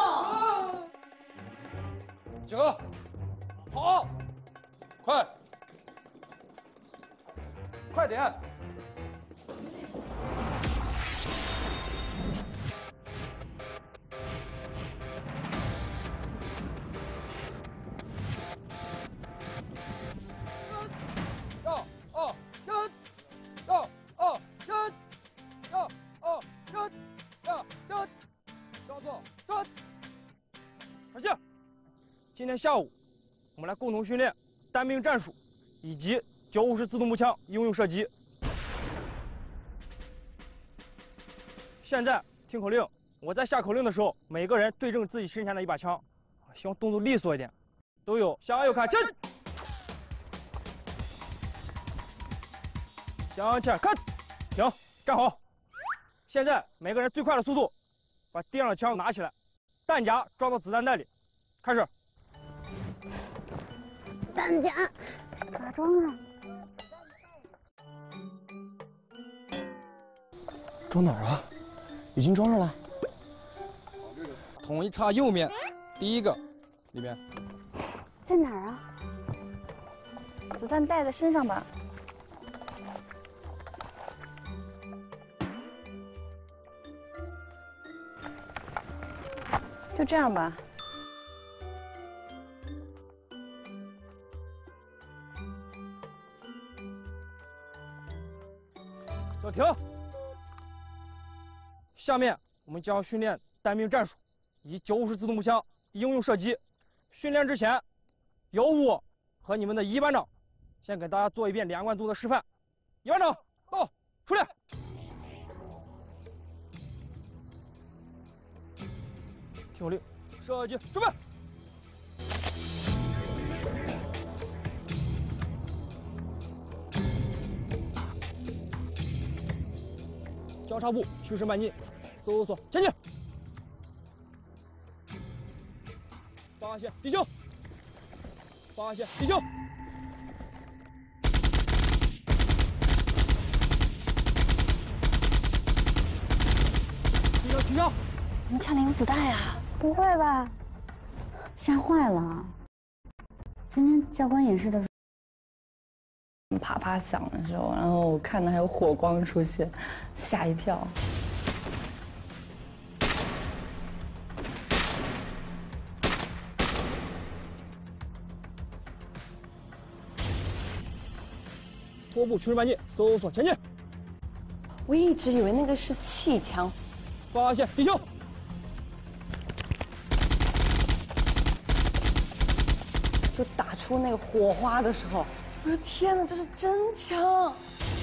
集合，好，快点！ 今天下午，我们来共同训练单兵战术，以及956式自动步枪应用射击。现在听口令，我在下口令的时候，每个人对正自己身前的一把枪，希望动作利索一点。都有向右看，站；向前看，停，站好。现在每个人最快的速度，把地上的枪拿起来，弹夹装到子弹袋里，开始。 弹夹咋装啊？ 装哪儿啊？已经装上了。 统一插右面，第一个里面。 在哪儿啊？ 子弹带在身上吧。就这样吧。 叫停！下面我们将训练单兵战术，以及956式自动步枪应用射击。训练之前，由我和你们的1班长先给大家做一遍连贯度的示范。1班长到，出列。听口令，射击，准备。交叉步，趋势迈进，搜索，前进。发现敌情，发现敌情， 取消。 我们枪里有子弹呀！不会吧？吓坏了。今天教官演示的时候， 啪啪响的时候，然后我看到还有火光出现，吓一跳。 拖步群势慢进，搜索前进。 我一直以为那个是气枪。 发现敌情。 就打出那个火花的时候，我说天哪，这是真枪！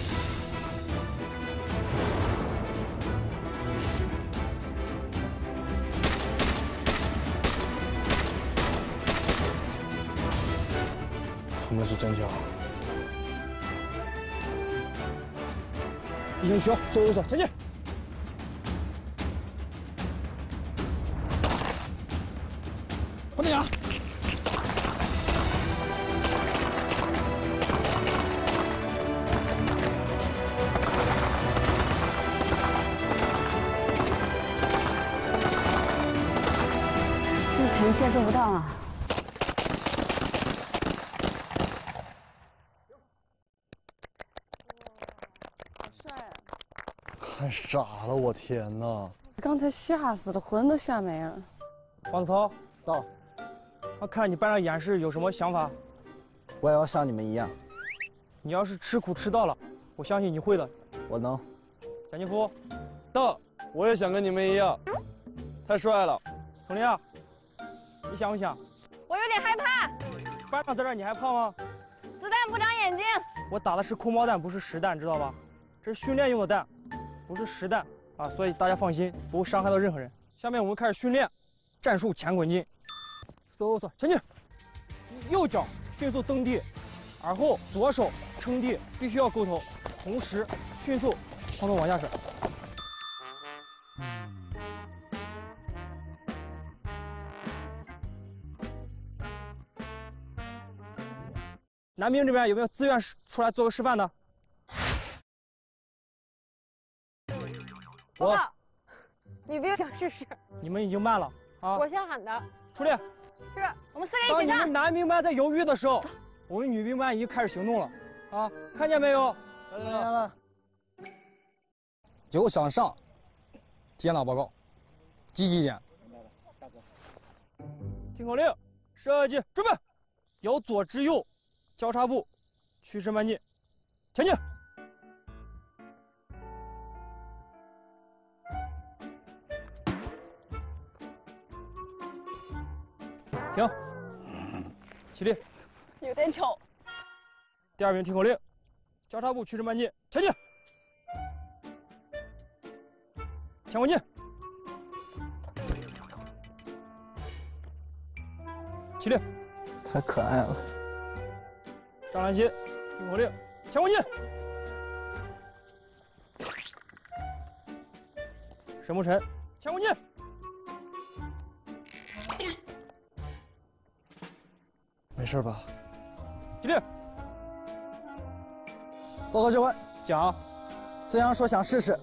他们是真枪。敌情需要搜索前进。换电影。 可能接触不到啊。 太傻了，我天哪！ 刚才吓死了，魂都吓没了。 黄子韬到。 我看你班上演示有什么想法？ 我也要像你们一样。 你要是吃苦吃到了，我相信你会的。 我能。 蒋劲夫到。我也想跟你们一样，太帅了。 佟林啊，你想不想？ 我有点害怕。 班长在这儿，你害怕吗？ 子弹不长眼睛。 我打的是空包弹，不是实弹，知道吧？这是训练用的弹，不是实弹啊，所以大家放心，不会伤害到任何人。下面我们开始训练战术前滚进，搜索前进，右脚迅速蹬地，而后左手撑地，必须要勾头，同时迅速从头往下甩。男兵这边有没有自愿出来做个示范的？ 我，女兵想试试。 你们已经慢了啊！ 我先喊的。 出列。 是，我们4个一起当上。 你们男兵班在犹豫的时候，我们女兵班已经开始行动了啊！看见没有？ 看见了。 有想上，接纳报告，积极一点。 听口令，射击，准备，由左至右。交叉步，趋势慢进，前进。停。起立。 有点丑。 第2名听口令，交叉步，趋势慢进，前进。前滚进。起立。 太可爱了。 上篮心，听口令，前滚进。沈沐晨，前滚进。 没事吧？ 起立。 报告教官， 讲。 孙杨说想试试。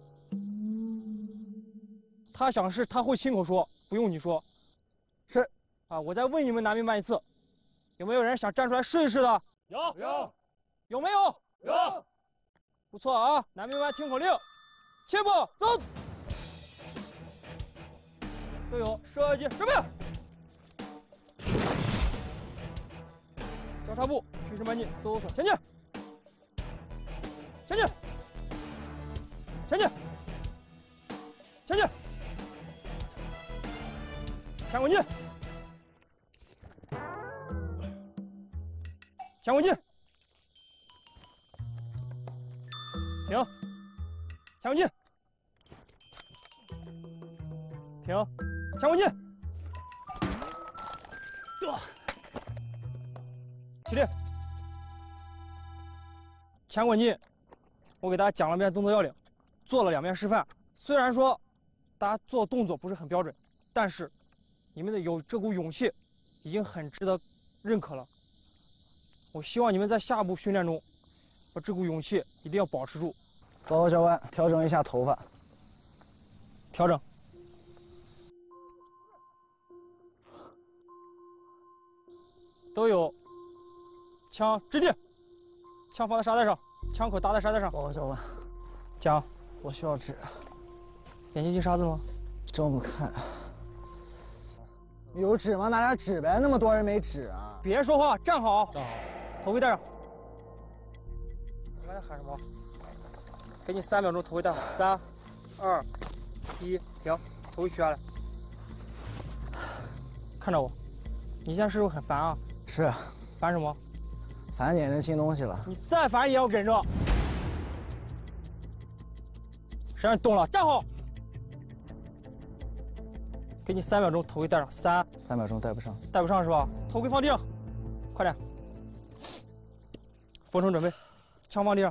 他想试，他会亲口说，不用你说。 是。 啊，我再问你们男兵班一次，有没有人想站出来试一试的？有没有？ 有。 不错啊，男兵班听口令，切步走。队友射击，准备。交叉步，趋势慢进，搜索前进。前进。前进。前进。前滚进。前滚进，停，前滚进，停，前滚进，起立，前滚进。我给大家讲了遍动作要领，做了2遍示范。虽然说大家做动作不是很标准，但是你们的这股勇气已经很值得认可了。我希望你们在下步训练中，把这股勇气一定要保持住。 报告教官，调整一下头发。 调整。 都有。枪支地，枪放在沙袋上，枪口搭在沙袋上。 教官， 讲， 我需要纸。 眼睛进沙子吗？ 这么看。有纸吗？拿点纸呗，那么多人没纸啊！ 别说话，站好，站好，头盔戴上。你刚才喊什么？给你3秒钟，头盔戴好。3、2、1，停，头盔取下来。看着我，你现在是不是很烦啊？ 是。 烦什么？ 烦捡这新东西了。 你再烦也要忍着。谁让你动了？站好。给你3秒钟，头盔戴上。 3秒钟戴不上。 戴不上是吧？头盔放地上，快点。俯身准备，枪放地上。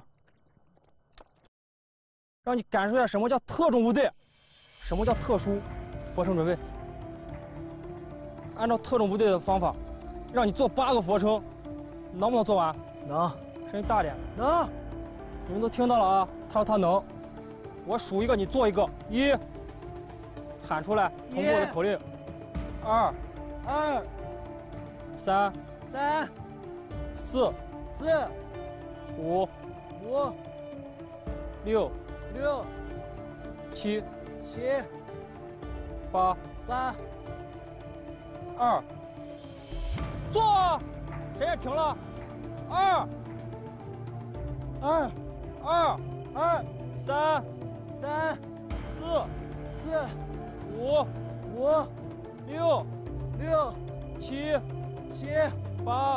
让你感受一下什么叫特种部队，什么叫特殊。俯身准备。按照特种部队的方法，让你做8个俯卧撑，能不能做完？ 能。 声音大点。 能。 你们都听到了啊？他说他能。我数一个，你做一个。1，喊出来，重复我的口令。2、3、4、5、6、7、8、2，做，谁也停了。2、3、4、5、6、7、8。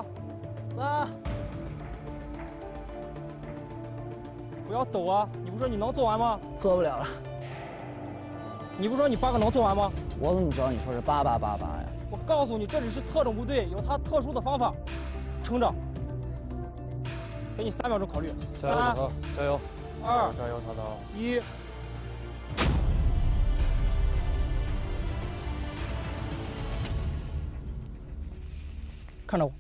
不要抖啊！你不说你能做完吗？ 做不了了。 你不说你8个能做完吗？ 我怎么知道你说是8888呀？ 我告诉你，这里是特种部队，有它特殊的方法。撑着，给你3秒钟考虑。 加油，子加油 ！2、 加油，涛涛 ！1。看着我，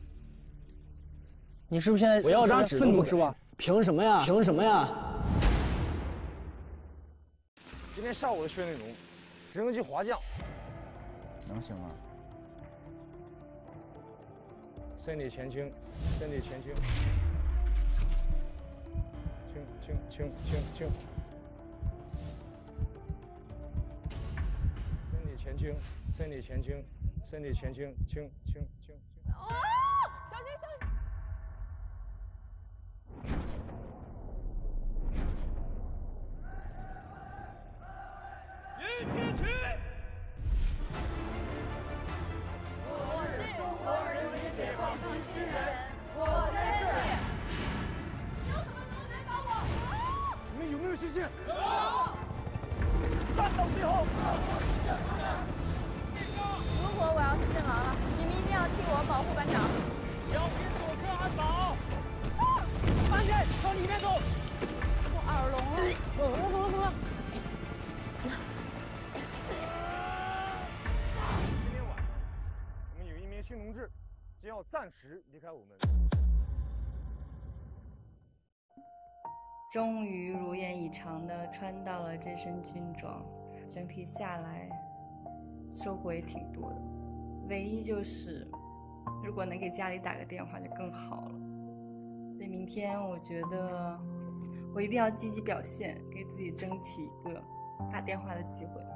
你是不是现在我要张纸愤怒是吧？ 凭什么呀？凭什么呀？ 今天下午的训练内容，直升机滑降， 能行吗？ 身体前倾，身体前倾，轻，身体前倾，身体前倾，身体前倾，轻。 哦，小心！ 迎天去！我是中国人民解放军军人，我宣誓。有什么能难倒我？ 你们有没有信心？ 有。 战到最后。 如果我要是阵亡了，你们一定要替我保护班长。 小心左侧安保。 慢点，往里面走。 我耳聋了。 走了。今天晚上，我们有一名新同志将要暂时离开我们。 终于如愿以偿地穿到了这身军装，整体下来收获也挺多的。唯一就是如果能给家里打个电话就更好了。所以明天我觉得我一定要积极表现，给自己争取一个打电话的机会。